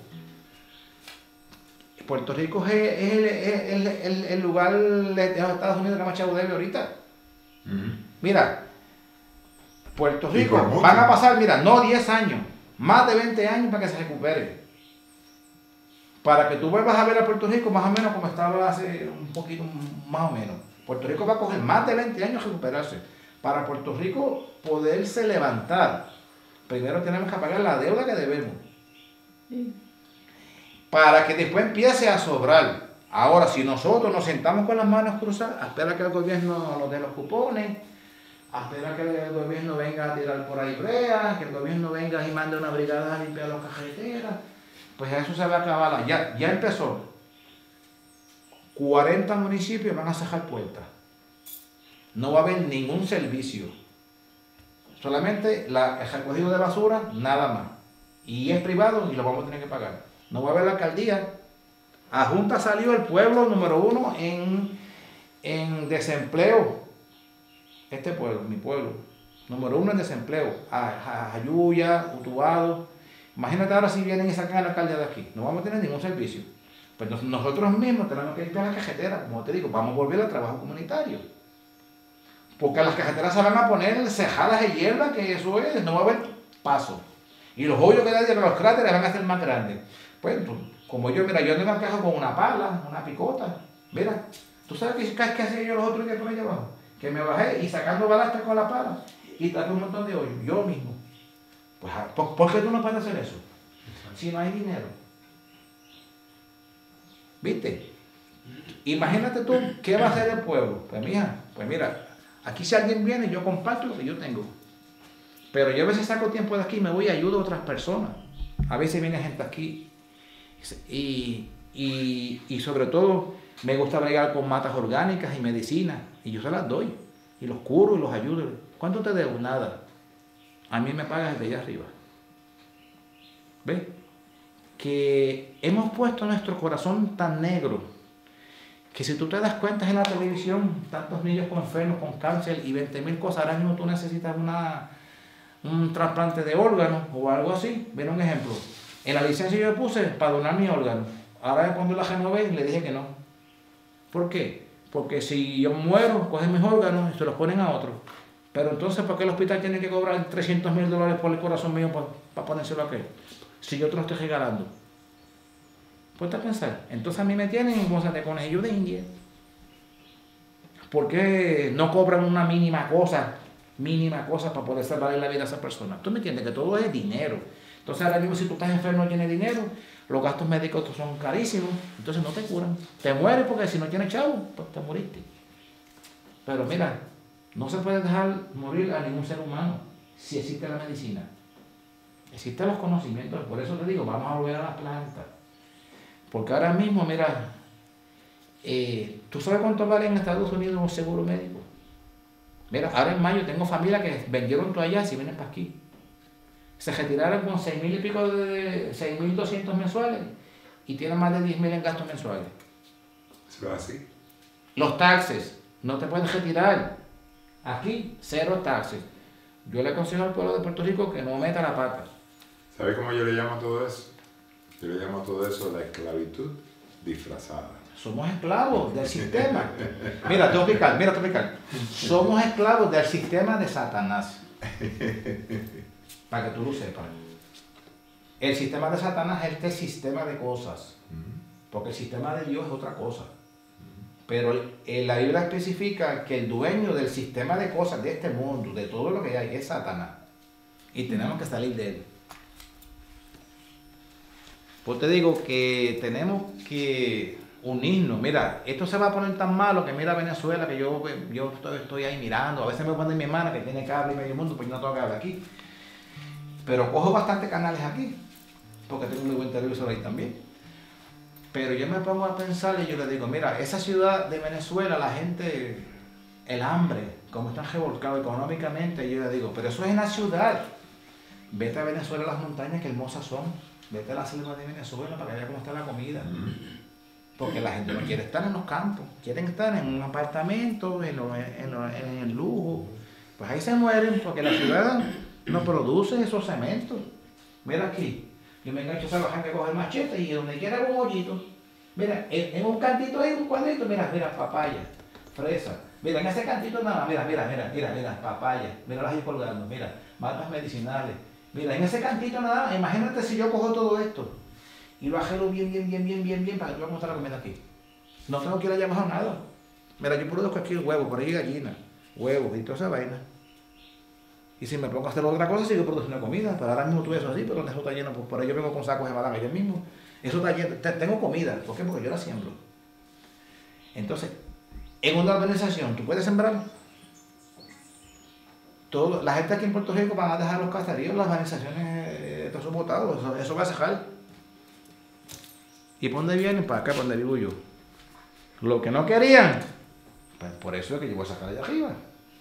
Puerto Rico es el, es el, el, el lugar de Estados Unidos que más chavo debe ahorita. Uh-huh. Mira, Puerto Rico van a pasar, mira, no diez años, más de veinte años para que se recupere. Para que tú vuelvas a ver a Puerto Rico más o menos como estaba hace un poquito, más o menos. Puerto Rico va a coger más de veinte años recuperarse. Para Puerto Rico poderse levantar, primero tenemos que pagar la deuda que debemos. Sí. Para que después empiece a sobrar. Ahora, si nosotros nos sentamos con las manos cruzadas, a esperar que el gobierno nos dé los cupones, a esperar que el gobierno venga a tirar por ahí brea, que el gobierno venga y mande una brigada a limpiar las carreteras. Pues eso se va a acabar. Ya, ya empezó. cuarenta municipios van a cerrar puertas. No va a haber ningún servicio. Solamente la, el recogido de basura, nada más. Y es privado y lo vamos a tener que pagar. No va a haber la alcaldía. A Junta salió el pueblo número uno en, en desempleo. Este pueblo, mi pueblo. Número uno en desempleo. Jayuya, Utuado. Imagínate ahora si vienen y sacan a la alcaldía de aquí. No vamos a tener ningún servicio. Pues nosotros mismos tenemos que limpiar la cajetera. Como te digo, vamos a volver al trabajo comunitario. Porque las cajeteras se van a poner cejadas de hierba, que eso es, no va a haber paso. Y los hoyos que hay de los cráteres van a ser más grandes. Pues, como yo, mira, yo ando en el cajo con una pala, una picota. Mira, ¿tú sabes qué, qué hacía yo los otros días por allá abajo? Que me bajé y sacando balastas con la pala y tapé un montón de hoyos, yo mismo. Pues, ¿por, ¿por qué tú no puedes hacer eso? Si no hay dinero. ¿Viste? Imagínate tú, ¿qué va a hacer el pueblo? Pues mira, pues mira, aquí si alguien viene, yo comparto lo que yo tengo. Pero yo a veces saco tiempo de aquí y me voy y ayudo a otras personas. A veces viene gente aquí y, y, y sobre todo me gusta bregar con matas orgánicas y medicinas. Y yo se las doy. Y los curo y los ayudo. ¿Cuánto te debo? Nada. A mí me pagas desde allá arriba. ¿Ves? Que hemos puesto nuestro corazón tan negro que si tú te das cuenta en la televisión, tantos niños con enfermos, con cáncer y veinte mil cosas, ahora mismo tú necesitas una, un trasplante de órganos o algo así. Mira un ejemplo. En la licencia yo puse para donar mi órgano. Ahora cuando la renové le dije que no. ¿Por qué? Porque si yo muero, cogen mis órganos y se los ponen a otro. Pero entonces, ¿por qué el hospital tiene que cobrar trescientos mil dólares por el corazón mío para, para ponérselo a aquel? Si yo te lo estoy regalando. Ponte a pensar. Entonces a mí me tienen en cosas de conejillo de India. ¿Por qué no cobran una mínima cosa, mínima cosa para poder salvar la vida a esa persona? Tú me entiendes que todo es dinero. Entonces ahora mismo si tú estás enfermo no tienes dinero, los gastos médicos son carísimos, entonces no te curan. Te mueres porque si no tienes chavo, pues te moriste. Pero mira, no se puede dejar morir a ningún ser humano si existe la medicina. Existen los conocimientos, por eso te digo, vamos a volver a las plantas. Porque ahora mismo, mira, eh, ¿tú sabes cuánto vale en Estados Unidos un seguro médico? Mira, ahora en mayo tengo familia que vendieron toallas y vienen para aquí. Se retiraron con seis mil y pico de seis mil doscientos mensuales y tienen más de diez mil en gastos mensuales. ¿Se va así? Los taxes, no te puedes retirar. Aquí, cero taxes. Yo le aconsejo al pueblo de Puerto Rico que no meta la pata. ¿Sabes cómo yo le llamo a todo eso? Yo le llamo a todo eso la esclavitud disfrazada. Somos esclavos del sistema. Mira, te voy a explicar, mira, te voy a explicar. Somos esclavos del sistema de Satanás. Para que tú lo sepas. El sistema de Satanás es este sistema de cosas. Porque el sistema de Dios es otra cosa. Pero el, la Biblia especifica que el dueño del sistema de cosas de este mundo, de todo lo que hay, es Satanás. Y tenemos que salir de él. Pues te digo que tenemos que unirnos. Mira, esto se va a poner tan malo que mira Venezuela, que yo, yo estoy, estoy ahí mirando. A veces me pone mi hermana que tiene cable y medio mundo, pues yo no tengo cable aquí. Pero cojo bastantes canales aquí, porque tengo un muy buen televisor ahí también. Pero yo me pongo a pensar y yo le digo, mira, esa ciudad de Venezuela, la gente, el hambre, como están revolcados económicamente, yo le digo, pero eso es en la ciudad. Vete a Venezuela, las montañas, que hermosas son. Vete a la selva de Venezuela para que veas cómo está la comida. Porque la gente no quiere estar en los campos, quieren estar en un apartamento, en, lo, en, lo, en el lujo. Pues ahí se mueren porque la ciudad no produce esos cementos. Mira aquí, yo me engancho a esa baja que coge el machete y donde quiera hago un hoyito. Mira, en, en un cantito hay un cuadrito, mira, mira, papaya, fresa. Mira, en ese cantito nada más, mira, mira, mira, mira, mira, papaya, mira las ahí colgando, mira, matas medicinales. Mira, en ese cantito nada más, imagínate si yo cojo todo esto y lo ajero bien, bien, bien, bien, bien, bien, para que tú veas cómo está la comida aquí. No tengo que ir allá abajo nada. Mira, yo produzco aquí el huevo, por ahí gallina, huevos y toda esa vaina. Y si me pongo a hacer otra cosa, sigo produciendo comida. Pero ahora mismo tú eso así, pero eso está lleno, pues por ahí yo vengo con sacos de balaga yo mismo. Eso está lleno, tengo comida. ¿Por qué? Porque yo la siembro. Entonces, en una organización, tú puedes sembrar todo, la gente aquí en Puerto Rico van a dejar los caseríos, las organizaciones, eh, todos esos botados, eso, eso va a dejar. ¿Y por dónde vienen? Para acá, por donde vivo yo. Lo que no querían, pues por eso es que yo voy a sacar allá arriba.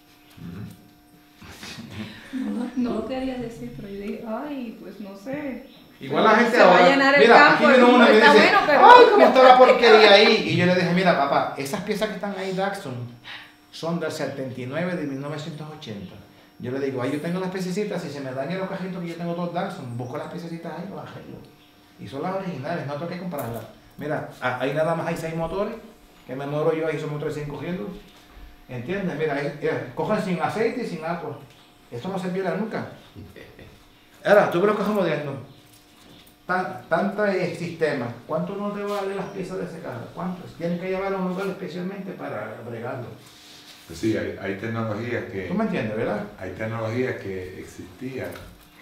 No, no, no lo quería decir, pero yo dije, ay, pues no sé. Igual la gente Se va a ahora, llenar el mira, campo, aquí vino uno y me está dice, bueno, pero- ay, cómo está la porquería ahí. Y yo le dije, mira, papá, esas piezas que están ahí, Daxon, son del setenta y nueve de mil novecientos ochenta. Yo le digo, ahí yo tengo las piececitas, si se me dañan los cajitos que yo tengo dos Daxon, busco las piececitas ahí y las arreglo. Y son las originales, no tengo que comprarlas. Mira, ahí nada más hay seis motores, que me muero yo, ahí esos motores siguen cogiendo. ¿Entiendes? Mira, ahí, mira, cogen sin aceite y sin agua. Esto no se pierde nunca. Ahora, tú ves lo que estamos moderno. Tan, tanto eh, sistema. ¿Cuánto no te vale las piezas de ese carro? ¿Cuántos? Tienen que llevar a un lugar especialmente para bregarlo. Pues sí, hay, hay tecnologías que... ¿Tú me entiendes, verdad? Hay tecnologías que existían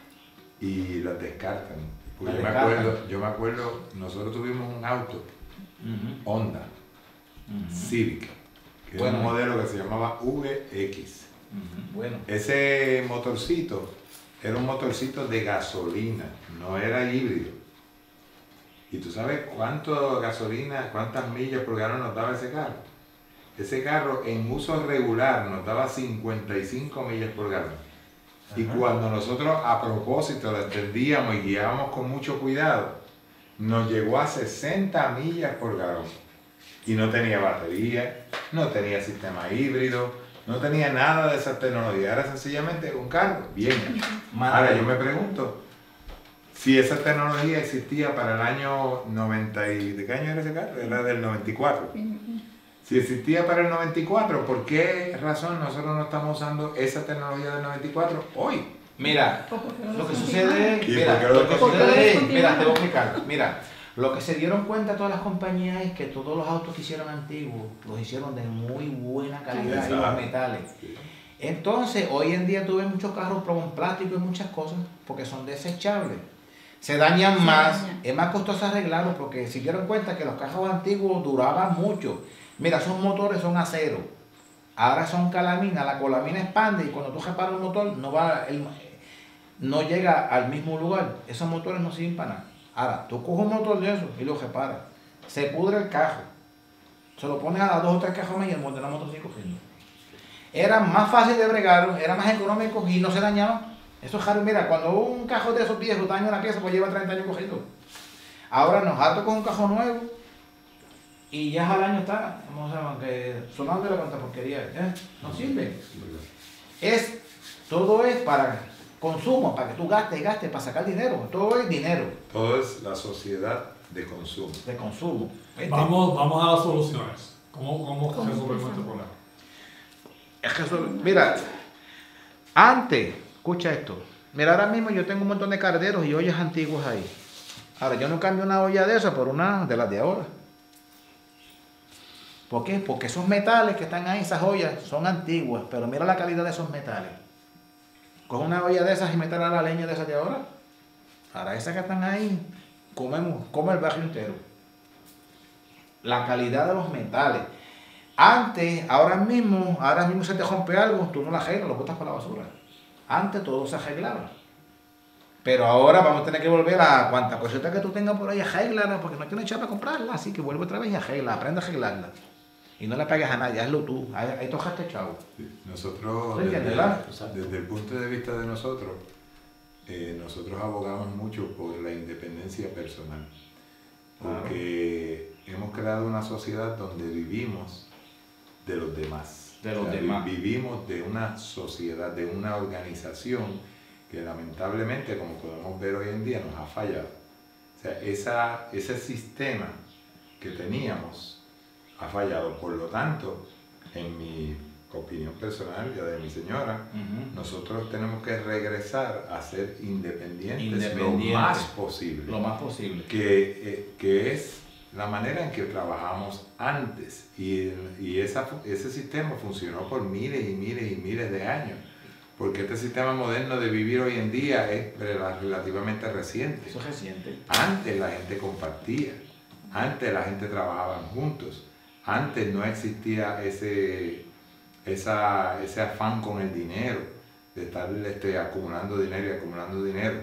y las descartan. Porque Las yo, me descartan. acuerdo, yo me acuerdo, nosotros tuvimos un auto, Uh-huh. Honda, Uh-huh. Civic, que Bueno. era un modelo que se llamaba V X. Uh-huh. Bueno. Ese motorcito era un motorcito de gasolina, no era híbrido. ¿Y tú sabes cuánto gasolina, cuántas millas por galón nos daba ese carro? Ese carro en uso regular nos daba cincuenta y cinco millas por galón. Y Ajá. cuando nosotros a propósito lo extendíamos y guiábamos con mucho cuidado, nos llegó a sesenta millas por galón. Y no tenía batería, no tenía sistema híbrido, no tenía nada de esa tecnología. Era sencillamente un carro bien. Ahora yo me pregunto, si esa tecnología existía para el año noventa y... ¿De qué año era ese carro? Era del noventa y cuatro. Si existía para el noventa y cuatro, ¿por qué razón nosotros no estamos usando esa tecnología del noventa y cuatro hoy? Mira, ¿Por qué no lo lo que descontinuaron? sucede es, ¿Y mira, por qué lo lo que descontinuaron? sucede es, ¿Por qué lo mira, te voy a descontinuaron? explicar, mira, lo que se dieron cuenta todas las compañías es que todos los autos que hicieron antiguos los hicieron de muy buena calidad y los Exacto. metales. Entonces, hoy en día tú ves muchos carros con plástico y muchas cosas porque son desechables. Se dañan Se más, dañan. es más costoso arreglarlos porque se dieron cuenta que los carros antiguos duraban mucho. Mira, esos motores son acero. Ahora son calamina, la colamina expande y cuando tú reparas un motor no va el- no llega al mismo lugar. Esos motores no sirven para nada. Ahora, tú coges un motor de eso y lo reparas. Se pudre el cajo. Se lo pones a las dos o tres cajas más y el motor, la motor sigue cogiendo. Era más fácil de bregar, era más económico y no se dañaban. Eso es raro. Mira, cuando un cajo de esos viejos daña una pieza, pues lleva treinta años cogiendo. Ahora nos harto con un cajo nuevo y ya al año está, vamos a ver, que sonando la cuanta porquería, ¿eh? No sirve. Es, todo es para consumo, para que tú gastes, gastes, para sacar dinero. Todo es dinero Todo es la sociedad de consumo. de consumo. ¿Viste? Vamos, vamos a las soluciones. ¿Cómo, cómo ¿Cómo resolvemos este empezamos? problema? Es que eso- mira, antes, escucha esto. Mira, ahora mismo yo tengo un montón de carderos y ollas antiguas ahí. Ahora, yo no cambio una olla de esa por una de las de ahora. ¿Por qué? Porque esos metales que están ahí, esas ollas, son antiguas, pero mira la calidad de esos metales. Coge una olla de esas y métela a la leña de esas de ahora. Ahora esas que están ahí, comemos, come el barrio entero. La calidad de los metales. Antes, ahora mismo, ahora mismo se te rompe algo, tú no lo arreglas, lo botas para la basura. Antes todo se arreglaba. Pero ahora vamos a tener que volver a cuanta cosita que tú tengas por ahí, arreglarla, porque no tienes echar para comprarla, así que vuelve otra vez y arregla, aprende a arreglarla. Y no le pegues a nadie, hazlo tú, ahí, ahí tocaste chavo. Sí, nosotros, ¿Sí desde, entiendes, verdad? desde el punto de vista de nosotros, eh, nosotros abogamos mucho por la independencia personal. Porque hemos creado una sociedad donde vivimos de los demás. De los vi- demás. Vivimos de una sociedad, de una organización que lamentablemente, como podemos ver hoy en día, nos ha fallado. O sea, esa, ese sistema que teníamos ha fallado. Por lo tanto, en mi opinión personal y la de mi señora, nosotros tenemos que regresar a ser independientes, Independientes. lo más posible. Lo más posible. Que, eh, que es la manera en que trabajamos antes. Y, y esa, fu- ese sistema funcionó por miles y miles y miles de años. Porque este sistema moderno de vivir hoy en día es rela- relativamente reciente. Eso es reciente. Antes la gente compartía, antes la gente trabajaba juntos, antes no existía ese, esa, ese afán con el dinero. de estar este, acumulando dinero y acumulando dinero.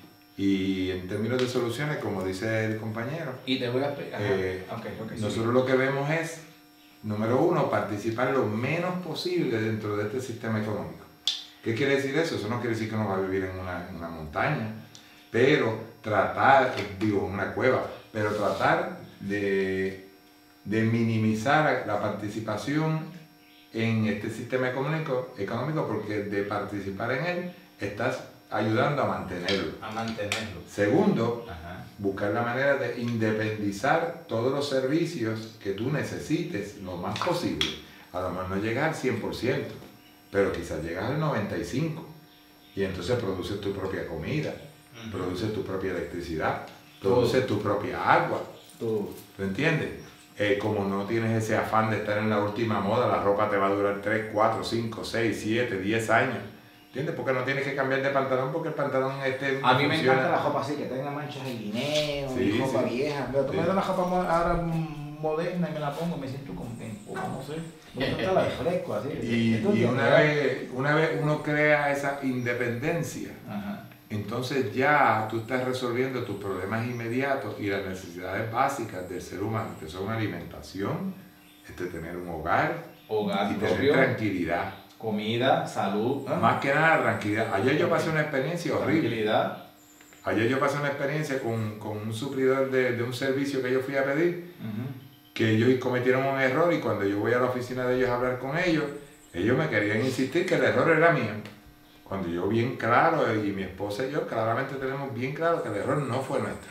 Y en términos de soluciones, como dice el compañero, Y te voy a explicar. eh, okay, okay, nosotros sí. lo que vemos es, número uno, participar lo menos posible dentro de este sistema económico. ¿Qué quiere decir eso? Eso no quiere decir que uno va a vivir en una, en una montaña, pero tratar, digo, en una cueva, pero tratar de, de minimizar la participación en este sistema económico, económico, porque de participar en él estás ayudando a mantenerlo. A mantenerlo. Segundo, Ajá. buscar la manera de independizar todos los servicios que tú necesites lo más posible. A lo mejor no llegar al cien por ciento, pero quizás llegas al noventa y cinco por ciento. Y entonces produces tu propia comida, uh-huh. produces tu propia electricidad, produces tu propia agua. Tú. ¿Tú entiendes? Eh, como no tienes ese afán de estar en la última moda, la ropa te va a durar tres, cuatro, cinco, seis, siete, diez años. ¿Entiendes? Porque no tienes que cambiar de pantalón porque el pantalón este A mí me funciona. encanta la ropa así, que tenga manchas de guineo, Sí, y ropa sí. vieja. Pero tú Sí. me das la ropa mo- ahora moderna y me la pongo y me siento contento. No sé. Me gusta la de fresco así. Y, Esto es y bien, una, ¿verdad? vez, una vez uno crea esa independencia, Ajá. entonces ya tú estás resolviendo tus problemas inmediatos y las necesidades básicas del ser humano, que son alimentación, este, tener un hogar Hogar y tener propio, tranquilidad. comida, salud. ¿ah? Más que nada tranquilidad. Ayer yo pasé una experiencia horrible. Tranquilidad. Ayer yo pasé una experiencia con, con un suplidor de, de un servicio que yo fui a pedir, Ujú. que ellos cometieron un error y cuando yo voy a la oficina de ellos a hablar con ellos, ellos me querían insistir que el error era mío. Cuando yo bien claro, y mi esposa y yo claramente tenemos bien claro que el error no fue nuestro.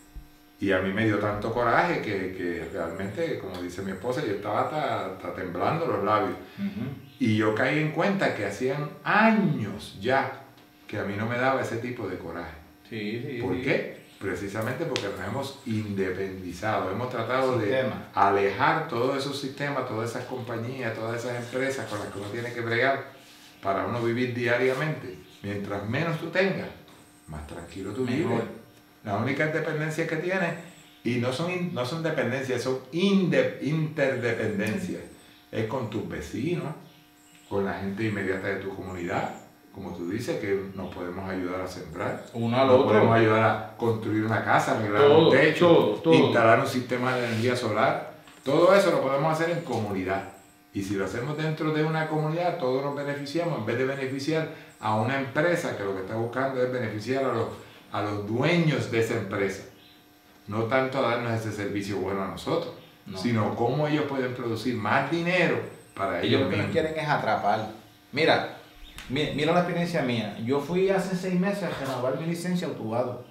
Y a mí me dio tanto coraje que, que realmente, como dice mi esposa, yo estaba hasta, hasta temblando los labios. Ujú. Y yo caí en cuenta que hacían años ya que a mí no me daba ese tipo de coraje. Sí, sí. ¿Por sí. qué? Precisamente porque nos hemos independizado, hemos tratado Sistema. de alejar todos esos sistemas, todas esas compañías, todas esas empresas con las que uno tiene que bregar para uno vivir diariamente. Mientras menos tú tengas, más tranquilo tú Mejor. vives. La única independencia que tienes, y no son, in- no son dependencias, son inde- interdependencias, es con tus vecinos, con la gente inmediata de tu comunidad. Como tú dices, que nos podemos ayudar a sembrar, Uno al nos otro. podemos ayudar a construir una casa, arreglar Todo, un techo, todo, todo. instalar un sistema de energía solar. Todo eso lo podemos hacer en comunidad. Y si lo hacemos dentro de una comunidad, todos nos beneficiamos, en vez de beneficiar a una empresa que lo que está buscando es beneficiar a los, a los dueños de esa empresa. No tanto a darnos ese servicio bueno a nosotros, No. sino cómo ellos pueden producir más dinero para Ellos ellos lo que nos mismos. quieren es atrapar. Mira, mi- mira la experiencia mía. Yo fui hace seis meses a renovar mi licencia autobado.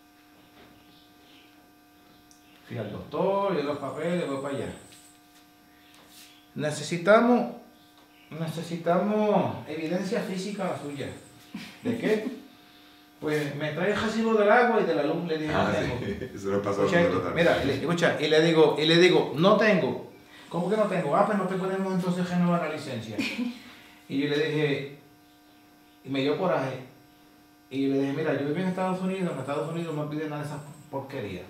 Fui al doctor, le doy los papeles, voy para allá. Necesitamos, necesitamos evidencia física la suya. ¿De qué? Pues me trae el recibo del agua y de la luz. Le dije, Ah, no tengo. sí. Eso lo pasó a Escucha, nosotros también. mira, le- escucha, y le digo, y le digo, no tengo. ¿Cómo que no tengo? Ah, pues no te podemos entonces renovar la licencia. Y yo le dije, y me dio coraje. Y le dije, mira, yo vivo en Estados Unidos, en Estados Unidos no piden nada de esas porquerías.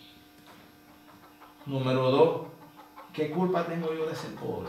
Número dos, ¿qué culpa tengo yo de ser pobre?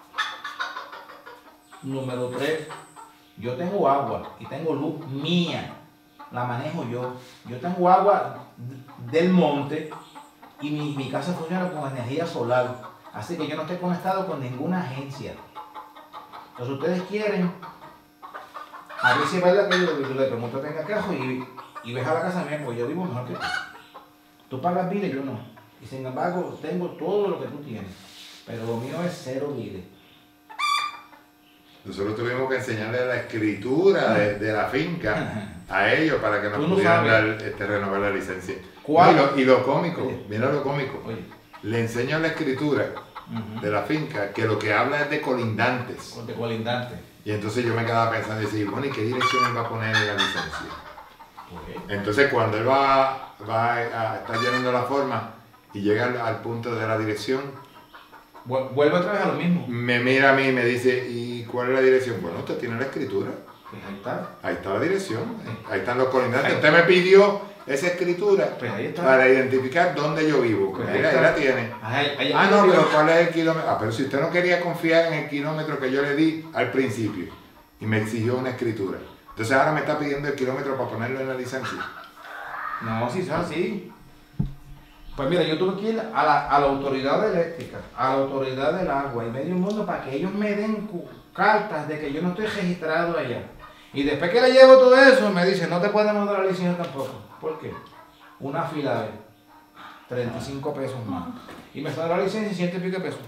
Número tres, yo tengo agua y tengo luz mía. La manejo yo. Yo tengo agua d- del monte y mi, mi casa funciona con energía solar. Así que yo no estoy conectado con ninguna agencia. Entonces ustedes quieren, a ver si es verdad que yo, yo le pregunto tenga cajo y, y ves a la casa mía, pues yo vivo mejor que tú. Tú pagas biles, yo no. Y sin embargo, tengo todo lo que tú tienes. Pero lo mío es cero biles. Nosotros tuvimos que enseñarle la escritura de, de la finca a ellos para que nos Tú no pudieran dar, sabes. este, renovar la licencia. ¿Cuál? No, y, lo, y lo cómico, Oye. mira lo cómico. Oye. Le enseño la escritura Ujú. de la finca que lo que habla es de colindantes. Con de colindante. Y entonces yo me quedaba pensando y decía, bueno, ¿y qué dirección él va a poner en la licencia? Ok. Entonces cuando él va, va a estar llenando la forma y llega al, al punto de la dirección, Vu- Vuelve otra vez a lo mismo. me mira a mí y me dice, ¿y cuál es la dirección? Bueno, usted tiene la escritura. Pues ahí está. Ahí está la dirección, ahí están los colindantes. Usted me pidió esa escritura Pues ahí está. para identificar dónde yo vivo. Pues Pues ahí mira, ahí está. la tiene. Ahí- ahí- Ah, ahí no, lo pero vio. ¿cuál es el kilómetro? Ah, pero si usted no quería confiar en el kilómetro que yo le di al principio, y me exigió una escritura. Entonces ahora me está pidiendo el kilómetro para ponerlo en la licencia. No, si es así. Pues mira, yo tuve que ir a la, a la autoridad eléctrica, a la autoridad del agua y medio mundo para que ellos me den cartas de que yo no estoy registrado allá. Y después que le llevo todo eso, me dicen, no te podemos dar la licencia tampoco. ¿Por qué? Una fila de treinta y cinco pesos más. Y me sale la licencia ciento y pico pesos.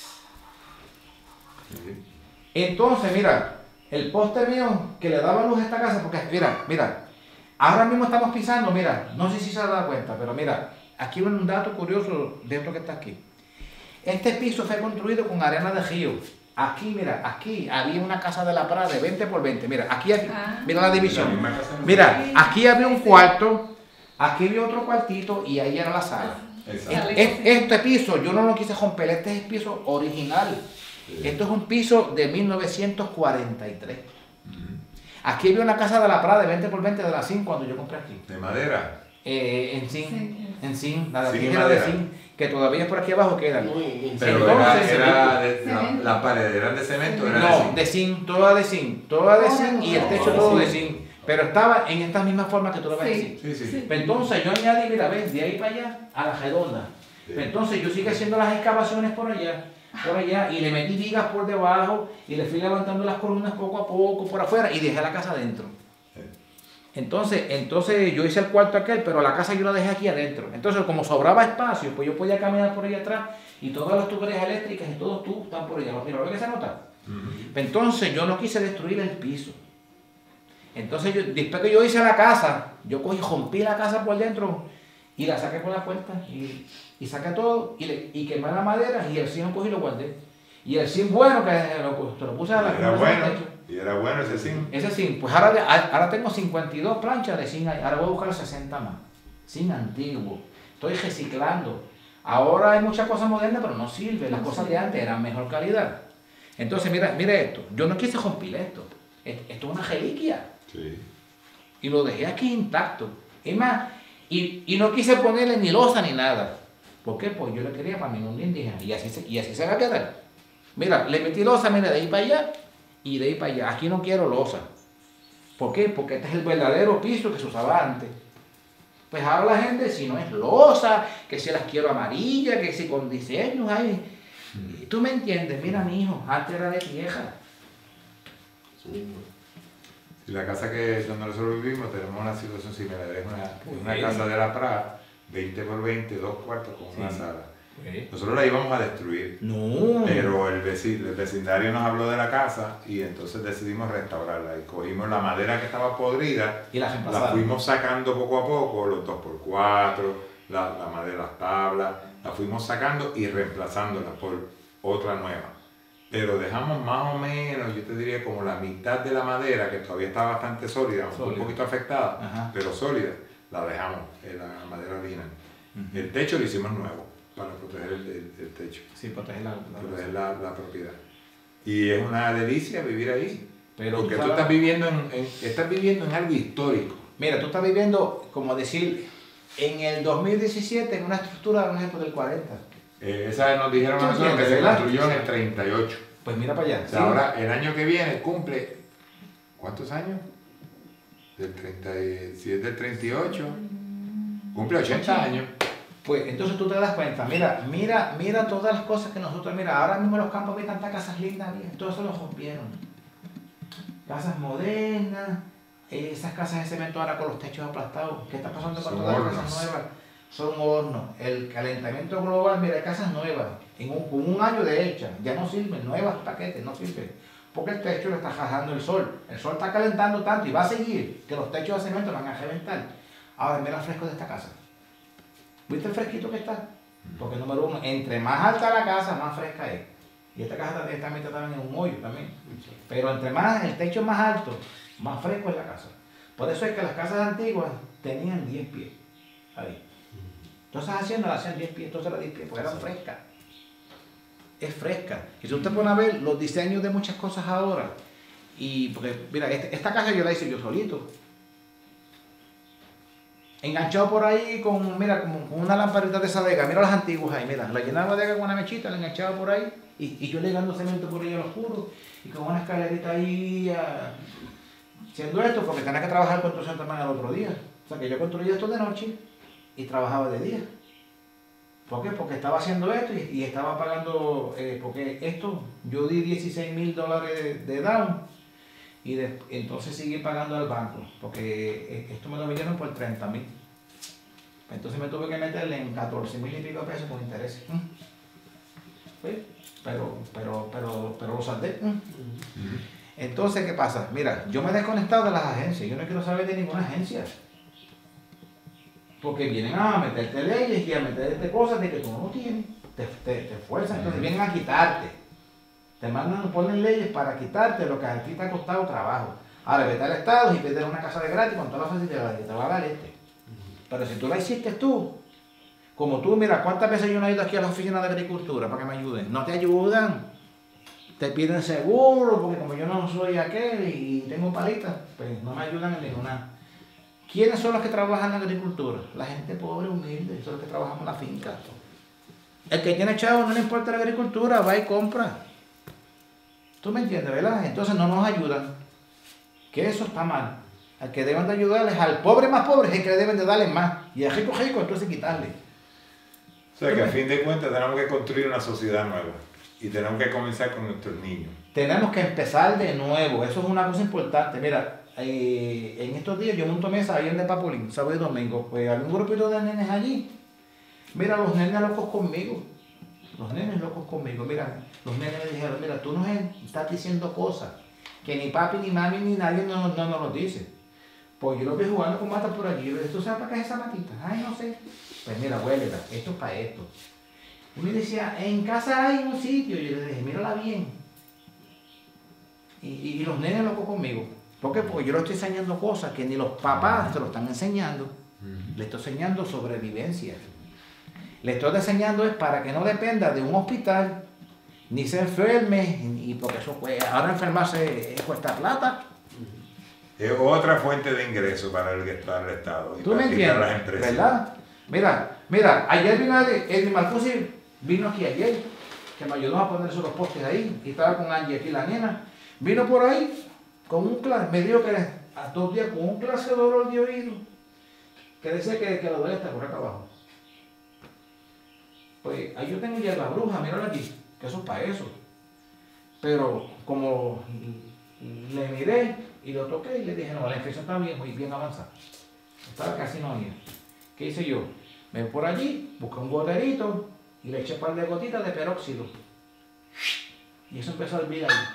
Entonces, mira, el poste mío que le daba luz a esta casa, porque mira, mira, ahora mismo estamos pisando, mira, no sé si se ha dado cuenta, pero mira, aquí hay un dato curioso de esto que está aquí. Este piso fue construido con arena de río. Aquí, mira, aquí había una casa de la Prada de veinte por veinte. Mira, aquí, aquí mira la división. Mira, aquí había un cuarto, aquí había otro cuartito y ahí era la sala. Este, este piso, yo no lo quise romper, este es el piso original. Esto es un piso de mil novecientos cuarenta y tres. Aquí había una casa de la Prada de veinte por veinte de la C I N cuando yo compré aquí. ¿De madera? Eh, en zinc, Sí. en zinc, la Zinc de y era de madera. zinc, que todavía por aquí abajo quedan. Pero Entonces, era, era de, la, cemento. las paredes eran de cemento, era de no, zinc. de zinc, toda de zinc, toda de zinc y el techo No, todo de sí. zinc. Pero estaba en estas mismas formas que tú lo ves Sí. así. Sí, sí. Pues entonces yo añadí, mira, ves, de ahí para allá a la redonda. Sí. Pues entonces yo sigue haciendo las excavaciones por allá, por allá, y le metí vigas por debajo y le fui levantando las columnas poco a poco por afuera y dejé la casa adentro. Entonces, entonces yo hice el cuarto aquel, pero la casa yo la dejé aquí adentro. Entonces, como sobraba espacio, pues yo podía caminar por allá atrás y todas las tuberías eléctricas y todos tubos están por allá. Mira, ¿lo que se nota? Uh-huh. Entonces yo no quise destruir el piso. Entonces yo, después que yo hice la casa, yo cogí, rompí la casa por dentro y la saqué por la puerta y, y saqué todo y, le, y quemé la madera y el zinc cogí y lo guardé. Y el zinc bueno que lo, te lo puse a la Era bueno, y era bueno ese zinc. ese zinc, pues ahora, ahora tengo cincuenta y dos planchas de zinc, ahora voy a buscar sesenta más. Zinc antiguo, estoy reciclando. Ahora hay muchas cosas modernas, pero no sirve. Las cosas de antes eran mejor calidad. Entonces, mira, mira esto. Yo no quise romper esto. Esto es una reliquia. Sí. Y lo dejé aquí intacto. Es más, y, y no quise ponerle ni losa ni nada. ¿Por qué? Pues yo le quería para mi mundo indígena. Y así, se, y así se va a quedar. Mira, le metí losa, mira, de ahí para allá y de ahí para allá. Aquí no quiero losa. ¿Por qué? Porque este es el verdadero piso que se usaba antes. Pues ahora la gente, si no es losa, que si las quiero amarillas, que si con diseños hay. ¿Tú me entiendes? Mira, mi hijo, antes era de tierra. Y la casa que donde nosotros vivimos tenemos una situación similar. Es una, una Sí. casa de la Prada, veinte por veinte, dos cuartos con una Sí. sala. Sí. Nosotros la íbamos a destruir, No. pero el, veci- el vecindario nos habló de la casa y entonces decidimos restaurarla. Y cogimos la madera que estaba podrida, Y la la reemplazaron. fuimos sacando poco a poco, los dos por cuatro, la, la madera, las tablas, la fuimos sacando y reemplazándola por otra nueva. Pero dejamos más o menos, yo te diría como la mitad de la madera, que todavía está bastante sólida, Sólida. un poquito afectada, Ajá. pero sólida, la dejamos en la madera original. Ujú. El techo lo hicimos nuevo para proteger el, el- el techo, Sí, proteger la, la- proteger la, la propiedad. Y es una delicia vivir ahí. Pero Porque tú tú sabes- estás viviendo en, en- estás viviendo en algo histórico. Mira, tú estás viviendo, como decir, en el dos mil diecisiete en una estructura, por ejemplo, del cuarenta. Eh, esa nos dijeron a ¿Tú nosotros que entiendes, se verdad? construyó en el treinta y ocho. Pues mira para allá. O sea, ¿sí? ahora el año que viene cumple, ¿cuántos años? Del treinta y, si es del treinta y ocho, cumple ochenta años. Pues entonces tú te das cuenta, mira, mira, mira todas las cosas que nosotros, mira, ahora mismo en los campos hay tantas casas lindas, mira, todo eso lo rompieron. Casas modernas, eh, esas casas de cemento ahora con los techos aplastados. ¿Qué está pasando con Son todas las hornos. casas nuevas? Son hornos. El calentamiento global, mira, hay casas nuevas, en un, con un año de hecha, ya no sirven, nuevas paquetes, no sirven. Porque el techo le está rajando el sol. El sol está calentando tanto y va a seguir que los techos de cemento van a reventar. Ahora mira el fresco de esta casa. ¿Viste el fresquito que está? Porque número uno, entre más alta la casa, más fresca es. Y esta casa también está metida también en un hoyo también. Pero entre más, el techo es más alto, más fresco es la casa. Por eso es que las casas antiguas tenían diez pies. Ahí. Entonces haciendo la hacían diez pies, entonces las diez pies, porque eran frescas. Es fresca. Y si usted pone a ver los diseños de muchas cosas ahora, y porque, mira, este- esta casa yo la hice yo solito. enganchado por ahí con, mira, como con una lamparita de esa de gas, mira las antiguas ahí, mira, la llenaba de gas con una mechita, la enganchaba por ahí, y, y yo legando cemento por ahí a lo oscuro, y con una escalerita ahí, a, haciendo esto, porque tenía que trabajar construcción también al otro día. O sea que yo construía esto de noche y trabajaba de día. ¿Por qué? Porque estaba haciendo esto y, y estaba pagando, eh, porque esto, yo di dieciséis mil dólares de, de down, y de, entonces seguí pagando al banco, porque esto me lo vendieron por treinta mil. Entonces me tuve que meterle en catorce mil y pico de pesos con intereses. ¿Sí? Pero, pero, pero, pero lo saldé. Entonces, ¿qué pasa? Mira, yo me he desconectado de las agencias, yo no quiero saber de ninguna agencia. Porque vienen a meterte leyes y a meterte cosas de que tú no tienes, te, te, te fuerzan, entonces vienen a quitarte. Te mandan, ponen leyes para quitarte lo que a ti te ha costado trabajo. Ahora vete al Estado y pide una casa de gratis con todas las facilidades que te va a dar este. Pero si tú la hiciste tú, como tú, mira, ¿cuántas veces yo no he ido aquí a la oficina de agricultura para que me ayuden? No te ayudan. Te piden seguro, porque como yo no soy aquel y tengo palitas, pues no me ayudan en ninguna. ¿Quiénes son los que trabajan en la agricultura? La gente pobre, humilde, son los que trabajan en la finca. El que tiene chavo no le importa la agricultura, va y compra. ¿Tú me entiendes, verdad? Entonces no nos ayudan. Que eso está mal. Al que deben de ayudarles, al pobre más pobre, es el que le deben de darle más. Y al rico rico, entonces quitarle. O sea que a fin de cuentas tenemos que construir una sociedad nueva. Y tenemos que comenzar con nuestros niños. Tenemos que empezar de nuevo. Eso es una cosa importante. Mira, eh, en estos días yo monto mesa ahí en de Papulín, sábado y domingo. Pues había un grupito de nenes allí. Mira, los nenes locos conmigo. Los nenes locos conmigo. Mira, los nenes me dijeron, mira, tú nos estás diciendo cosas que ni papi, ni mami, ni nadie no, no, no nos lo dice. Pues yo los vi jugando con matas por allí. Yo le dije, ¿tú sabes para qué es esa matita? Ay, no sé. Pues mira, huélela, esto es para esto. Y me decía, en casa hay un sitio. Y yo le dije, mírala bien. Y, y, y los nenes locos conmigo. ¿Por qué? Porque yo le estoy enseñando cosas que ni los papás te lo están enseñando. Le estoy enseñando sobrevivencia. Le estoy enseñando es para que no dependa de un hospital, ni se enferme, y porque eso pues, ahora enfermarse cuesta plata. Es otra fuente de ingreso para el, para el Estado y ¿Tú para, me y para entiendes? las empresas. ¿Verdad? Mira, mira, ayer vino Eddie Marcusi, vino aquí ayer, que me ayudó a ponerse los postes ahí, y estaba con Angie aquí, la nena. Vino por ahí, con un clase, me dijo que a dos días con un clase de dolor de oído, que decía que, que la dolor está por acá abajo. Pues ahí yo tengo ya la bruja, mírala aquí, que eso es para eso. Pero como le miré y lo toqué y le dije, no, la infección está bien, muy bien avanzada. Estaba casi no había. ¿Qué hice yo? Me fui por allí, busqué un goterito y le eché un par de gotitas de peróxido. Y eso empezó a hervir ahí.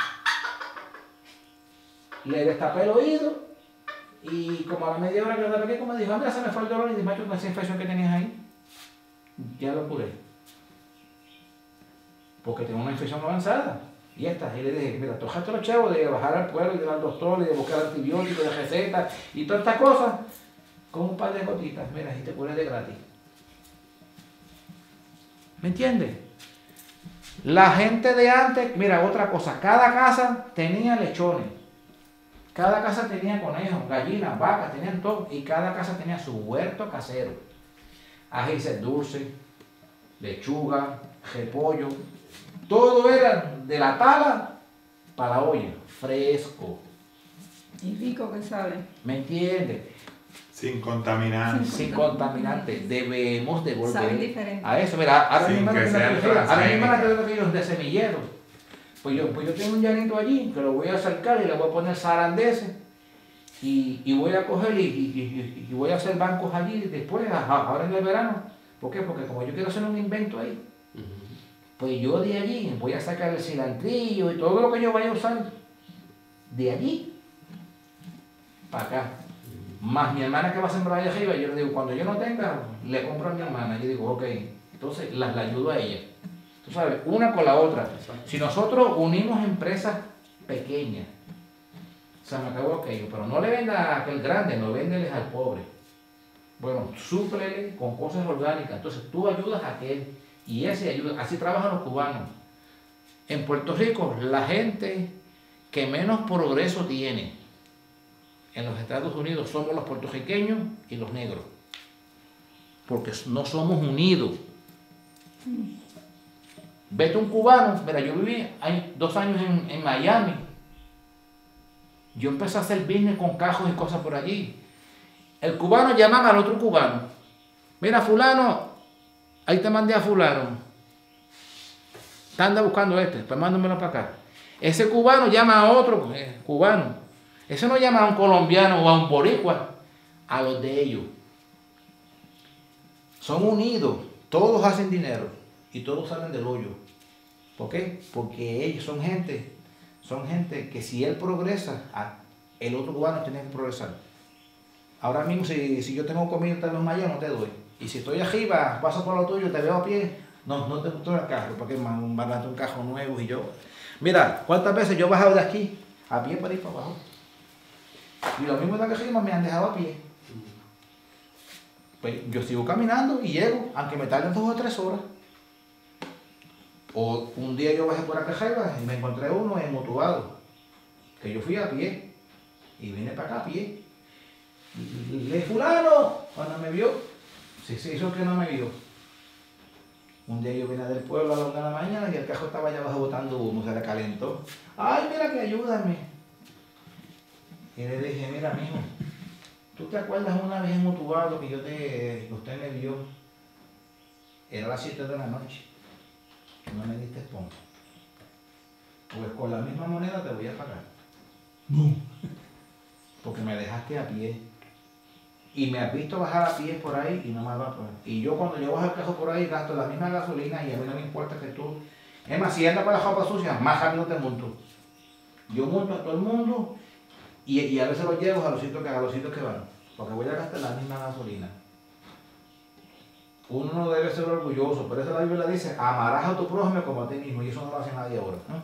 Le destapé el oído y como a la media hora que lo destapé, como me dijo, mira, se me fue el dolor y dije, macho, con esa infección que tenías ahí, ya lo curé. Porque tengo una infección avanzada. Y ya está. Y le dije, mira, tojaste los chavos de bajar al pueblo y de ir al doctor y de buscar antibióticos, de recetas y todas estas cosas, con un par de gotitas, mira, y te curas de gratis. ¿Me entiendes? La gente de antes, mira, otra cosa, cada casa tenía lechones, cada casa tenía conejos, gallinas, vacas, tenían todo, y cada casa tenía su huerto casero. Ajíes dulces, lechuga, repollo. Todo era de la tala para la olla, fresco. Y rico que sabe. ¿Me entiendes? Sin contaminantes. Sin contaminantes. Debemos Sabe devolver diferente. a eso. Mira, ahora Sin mismo que la sean tengo ahora mismo la transgénicas. tengo de semillero. Pues yo, pues yo tengo un llanito allí que lo voy a acercar y le voy a poner zarandeses y, y voy a coger y, y, y, y voy a hacer bancos allí después, ahora en el verano. ¿Por qué? Porque como yo quiero hacer un invento ahí, pues yo de allí voy a sacar el cilantrillo y todo lo que yo vaya a usar de allí para acá. Más mi hermana que va a sembrar allá arriba, yo le digo, cuando yo no tenga, le compro a mi hermana. Yo digo, ok, entonces la, la ayudo a ella. Tú sabes, una con la otra. Si nosotros unimos empresas pequeñas, se me acabó aquello, pero no le venda a aquel grande, no véndeles al pobre. Bueno, súplele con cosas orgánicas. Entonces tú ayudas a aquel y ese ayuda. Así trabajan los cubanos. En Puerto Rico, la gente que menos progreso tiene en los Estados Unidos somos los puertorriqueños y los negros. porque no somos unidos. Vete un cubano, mira, yo viví hay dos años en, en Miami. Yo empecé a hacer business con cajos y cosas por allí. El cubano llamaba al otro cubano. Mira, fulano, ahí te mandé a fulano. Te anda buscando este, pues mándamelo para acá. Ese cubano llama a otro eh, cubano. Ese no llama a un colombiano o a un boricua, a los de ellos. Son unidos, todos hacen dinero y todos salen del hoyo. ¿Por qué? Porque ellos son gente, son gente que si él progresa, el otro cubano tiene que progresar. Ahora mismo, si, si yo tengo comida en los mayos, no te doy. Y si estoy arriba, paso por lo tuyo, te veo a pie, no, no te gustó el carro, porque me mandaste un carro nuevo y yo... Mira, ¿cuántas veces yo he bajado de aquí a pie para ir para abajo? Y lo mismo de que arriba me han dejado a pie. Pues yo sigo caminando y llego, aunque me tarden dos o tres horas. O un día yo bajé por acá arriba y me encontré uno en Motuado, que yo fui a pie y vine para acá a pie. Y le fulano, cuando me vio, se, se hizo que no me vio. Un día yo vine del pueblo a las dos de la mañana y el carro estaba allá abajo botando humo, se le calentó. Ay, mira que ayúdame. Y le dije, mira, mijo, ¿tú te acuerdas una vez en Motuado que yo te, que usted me vio? Era las siete de la noche. No me diste pompa. Pues con la misma moneda te voy a pagar. Boom. Porque me dejaste a pie. Y me has visto bajar a pie por ahí y no me va a pagar. Y yo cuando yo bajo el carro por ahí gasto la misma gasolina y a mí no me importa que tú... Es más, si andas con la ropa sucia, más rápido te monto. Yo monto a todo el mundo y, y a veces los llevo a los sitios que, a los sitios que van. Porque voy a gastar la misma gasolina. Uno no debe ser orgulloso, por eso la Biblia dice, amarás a tu prójimo como a ti mismo, y eso no lo hace nadie ahora. ¿No?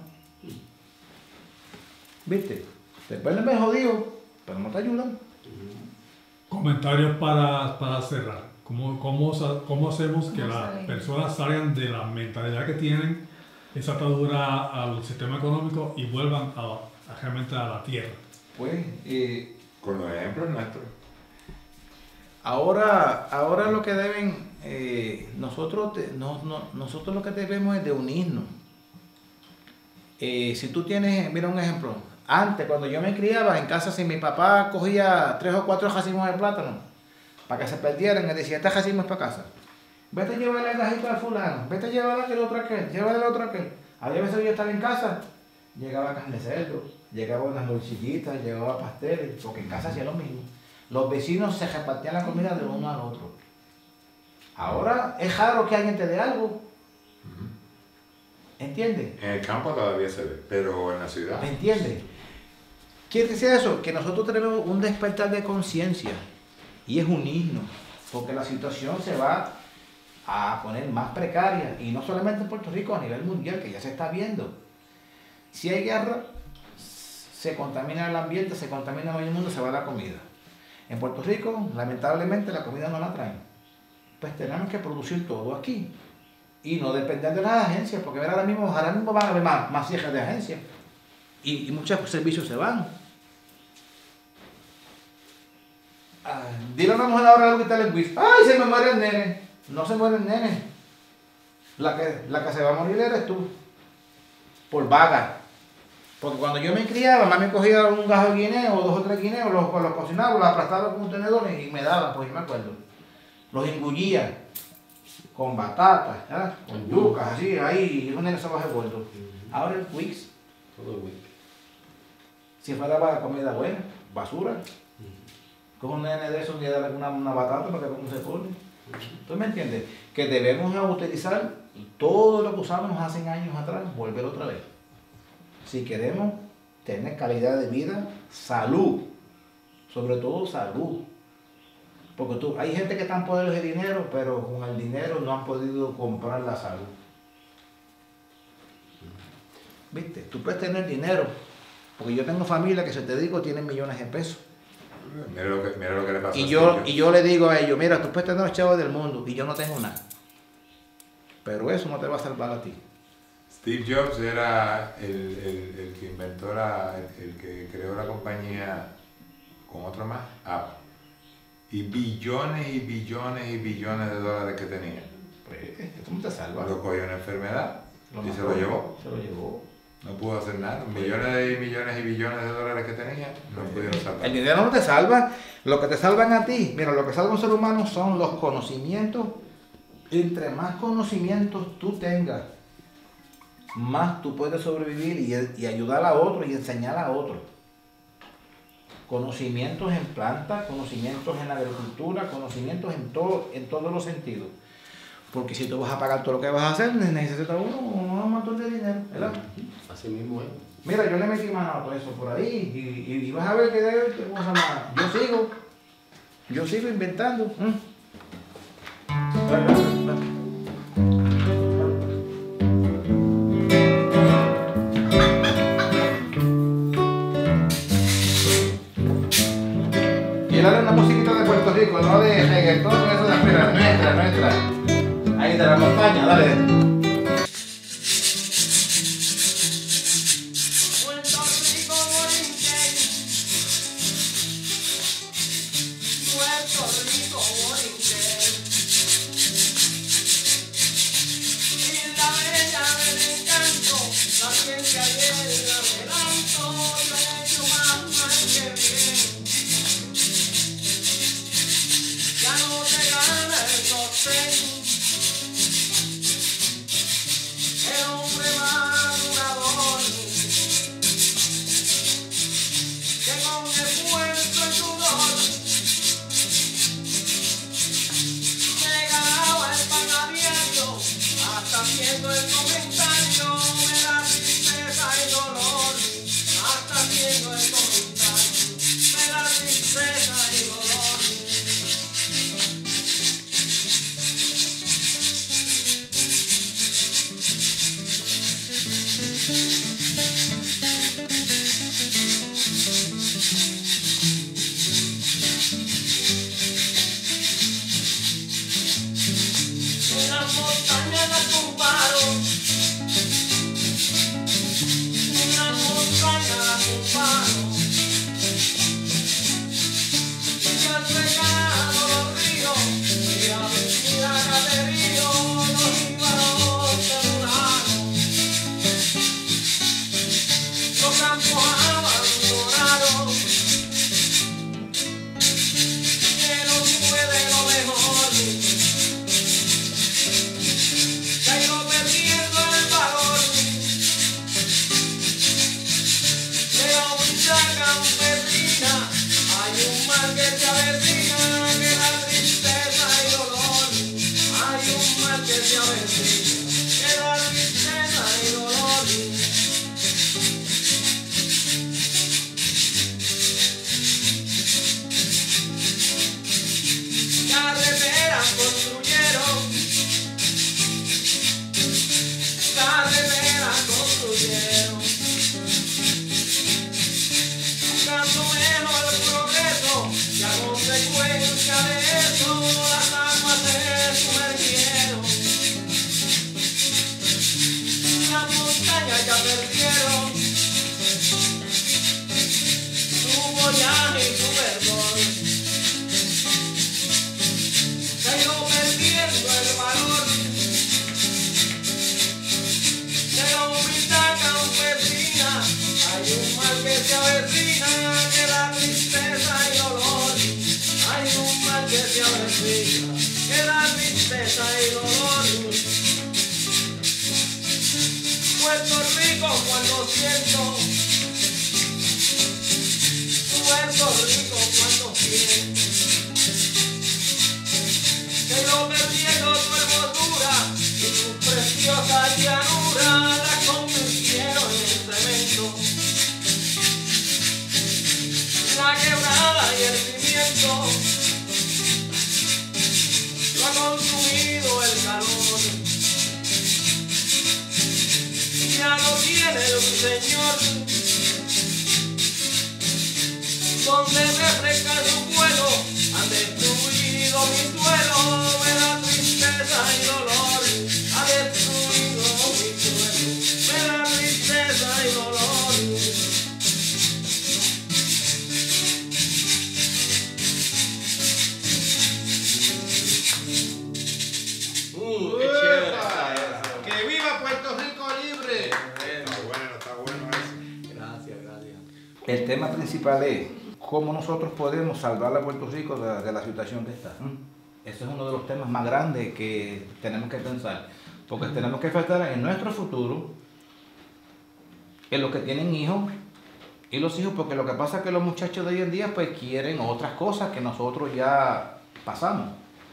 ¿Viste? Después me jodido, pero no te ayudan. Comentarios para, para cerrar. ¿Cómo, cómo, ¿Cómo hacemos que ¿Cómo las salir? personas salgan de la mentalidad que tienen, esa atadura al sistema económico y vuelvan a, a realmente a la tierra? Pues, eh, Con los ejemplos nuestros. ahora, ahora lo que deben, eh, nosotros, te- no, no, nosotros lo que debemos es de unirnos. Eh, si tú tienes, mira un ejemplo, antes cuando yo me criaba en casa, si mi papá cogía tres o cuatro racimos de plátano para que se perdieran, me decía, este racimo es para casa. Vete a llevarle el gajito al fulano, vete a llevarle aquel otro aquel, llévale el otro aquel. Había veces yo estaba en casa, llegaba carne de cerdo, llegaba unas bolsillitas, llegaba pasteles, porque en casa hacía lo mismo. Los vecinos se repartían la comida de uno al otro. Ahora es raro que alguien te dé algo. ¿Entiendes? En el campo todavía se ve, pero en la ciudad. ¿Me entiendes? ¿Quiere decir eso? Que nosotros tenemos un despertar de conciencia y es unirnos, porque la situación se va a poner más precaria y no solamente en Puerto Rico, a nivel mundial, que ya se está viendo. Si hay guerra, se contamina el ambiente, se contamina el mundo, se va la comida. En Puerto Rico, lamentablemente, la comida no la traen. Pues tenemos que producir todo aquí y no depender de las agencias, porque ahora mismo, ahora mismo van a haber más, más cierres de agencias y, y muchos servicios se van. Ah, dile a una mujer ahora algo que está en el quiz. ¡Ay, se me muere el nene! No se muere el nene. La que, la que se va a morir eres tú. Por vaga. Porque cuando yo me criaba, mamá me cogía un gajo de guineo, dos o tres guineos, los, los cocinaba, los aplastaba con un tenedor y me daba, pues yo me acuerdo. Los engullía con batatas, ¿verdad? Con yucas, así, ahí, y un nene se baja gordo. Ahora el Wix, Todo week. si fuera para comida buena, basura. Con un nene de esos y darle una, una batata para que como se pone. ¿Tú me entiendes? Que debemos utilizar todo lo que usamos hace años atrás, volver otra vez. Si queremos tener calidad de vida, salud, sobre todo salud. Porque tú, hay gente que está en poder de dinero, pero con el dinero no han podido comprar la salud. ¿Viste? Tú puedes tener dinero, porque yo tengo familia que, si te digo, tienen millones de pesos. Mira lo que, mira lo que le pasó Y a yo, Steve y yo le digo a ellos, mira, tú puedes tener los chavos del mundo y yo no tengo nada. Pero eso no te va a salvar a ti. Steve Jobs era el, el, el que inventó la, el, el que creó la compañía con otro más, Apple. y billones y billones y billones de dólares que tenía. Pues, ¿esto no te salva? Lo cogió una enfermedad Lo y se mató, lo llevó. Se lo llevó. No pudo hacer nada. Millones y millones y billones de dólares que tenía, no pudieron salvar. El dinero no te salva. Lo que te salvan a ti, mira, lo que salva a un ser humano son los conocimientos. Entre más conocimientos tú tengas, más tú puedes sobrevivir y, y ayudar a otros y enseñar a otros. Conocimientos en plantas, conocimientos en agricultura, conocimientos en, todo, en todos los sentidos. Porque si tú vas a pagar todo lo que vas a hacer, necesitas uno un montón de dinero, ¿verdad? Así mismo es. Mira, yo le metí mano a todo eso por ahí y, y, y vas a ver que de qué cosa más. Yo sigo, yo sigo inventando. ¿Mm? Y dale una musiquita de Puerto Rico, no de reggaetón, eso de afuera, nuestra, nuestra. Ahí de la montaña, dale. Puerto Rico cuando siento, Puerto Rico cuando siento, que yo perdiendo tu hermosura y tu preciosa llanura la convirtieron en cemento, la quebrada y el cimiento lo ha consumido el calor. Ya no tiene el Señor donde refresca su vuelo, han destruido mi suelo, me da tristeza y dolor, ha destruido mi suelo, me da tristeza y dolor. el tema principal es cómo nosotros podemos salvar a Puerto Rico de, de la situación que está. Ese es uno de los temas más grandes que tenemos que pensar, porque tenemos que pensar en nuestro futuro, en los que tienen hijos y los hijos, porque lo que pasa es que los muchachos de hoy en día pues quieren otras cosas que nosotros ya pasamos,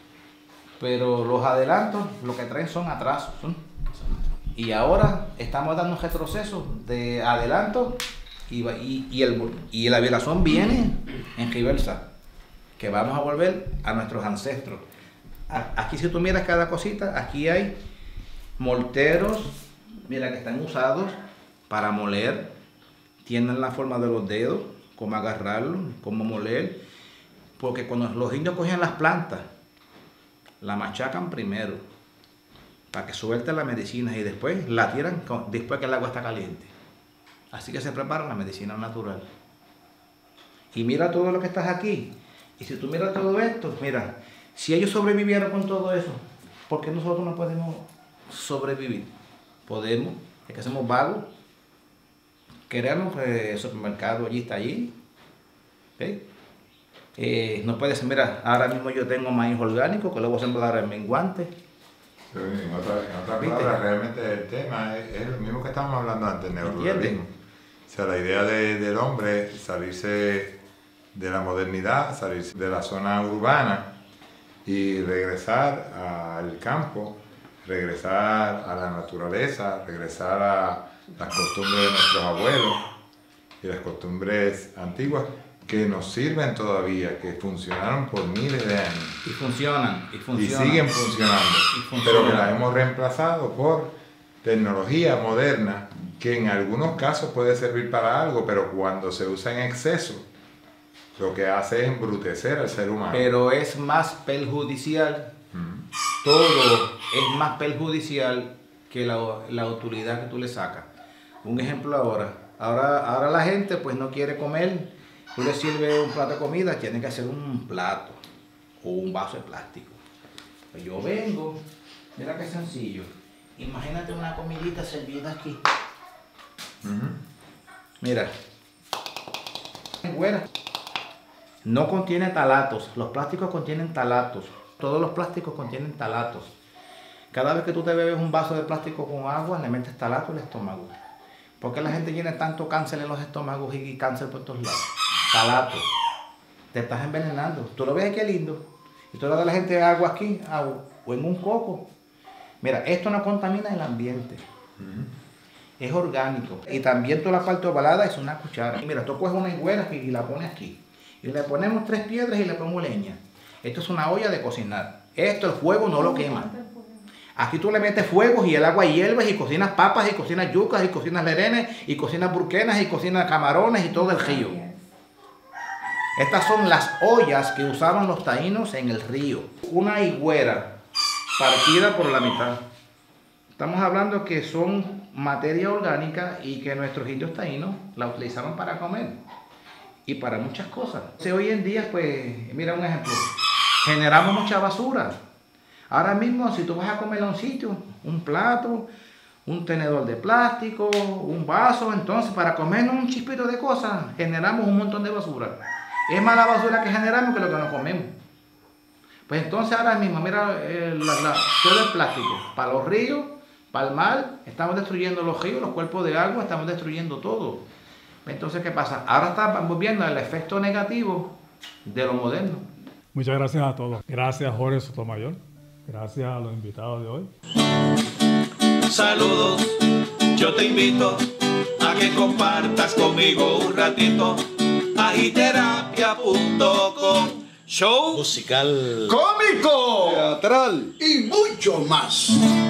pero los adelantos lo que traen son atrasos, ¿sí? Y ahora estamos dando un retroceso de adelanto y, y, y, el, y la violación viene en reversa, que vamos a volver a nuestros ancestros. Aquí si tú miras cada cosita, aquí hay morteros, mira que están usados para moler, tienen la forma de los dedos, cómo agarrarlo, cómo moler, porque cuando los indios cogían las plantas, la machacan primero, para que suelte la medicina y después la tiran después que el agua está caliente. Así que se prepara la medicina natural. Y mira todo lo que está aquí. Y si tú miras todo esto, mira, si ellos sobrevivieron con todo eso, ¿por qué nosotros no podemos sobrevivir? Podemos, es que somos vagos. Queremos que el supermercado allí está allí. ¿Okay? Eh, no puede ser, mira, ahora mismo yo tengo maíz orgánico que lo voy a sembrar en menguante. Pero en otras otra palabras, realmente el tema es, es lo mismo que estábamos hablando antes, el neoruralismo. O sea, la idea de, del hombre salirse de la modernidad, salirse de la zona urbana y regresar al campo, regresar a la naturaleza, regresar a las costumbres de nuestros abuelos y las costumbres antiguas que nos sirven todavía, que funcionaron por miles de años. Y funcionan, y funcionan. Y siguen funcionando, y funcionan. Pero que las hemos reemplazado por tecnología moderna que en algunos casos puede servir para algo, pero cuando se usa en exceso, lo que hace es embrutecer al ser humano. Pero es más perjudicial, mm. todo es más perjudicial que la, la utilidad que tú le sacas. Un ejemplo ahora, ahora, ahora la gente pues no quiere comer. Tú le sirves un plato de comida, tiene que hacer un plato o un vaso de plástico. Pues yo vengo, mira qué sencillo. Imagínate una comidita servida aquí. Uh-huh. Mira. Buena. No contiene talatos. Los plásticos contienen talatos. Todos los plásticos contienen talatos. Cada vez que tú te bebes un vaso de plástico con agua, le metes talato al estómago. ¿Por qué la gente tiene tanto cáncer en los estómagos y cáncer por todos lados? Talato. Te estás envenenando. Tú lo ves, qué lindo. Y tú le das a la gente agua aquí, agua, o en un coco. Mira, esto no contamina el ambiente. Uh-huh. Es orgánico. Y también toda la parte ovalada es una cuchara. Y mira, tú coges una higuera y la pones aquí. Y le ponemos tres piedras y le ponemos leña. Esto es una olla de cocinar. Esto, el fuego no lo quema. Aquí tú le metes fuegos y el agua hierves y cocinas papas y cocinas yucas y cocinas lerenes y cocinas burquenas y cocinas camarones y todo el río. Estas son las ollas que usaban los taínos en el río. Una higuera partida por la mitad. Estamos hablando que son materia orgánica y que nuestros indios taínos la utilizaban para comer y para muchas cosas. Hoy en día, pues, mira un ejemplo, generamos mucha basura. Ahora mismo, si tú vas a comer a un sitio, un plato, un tenedor de plástico, un vaso, entonces para comer un chispito de cosas, generamos un montón de basura. Es más la basura que generamos que lo que nos comemos. Pues entonces ahora mismo, mira, eh, la, la, todo el plástico, para los ríos, para el mar, estamos destruyendo los ríos, los cuerpos de agua, estamos destruyendo todo. Entonces, ¿qué pasa? Ahora estamos viendo el efecto negativo de lo moderno. Muchas gracias a todos. Gracias, Jorge Sotomayor. Gracias a los invitados de hoy. Saludos, yo te invito a que compartas conmigo un ratito. Agiterapia punto com. Show musical, cómico, teatral y mucho más.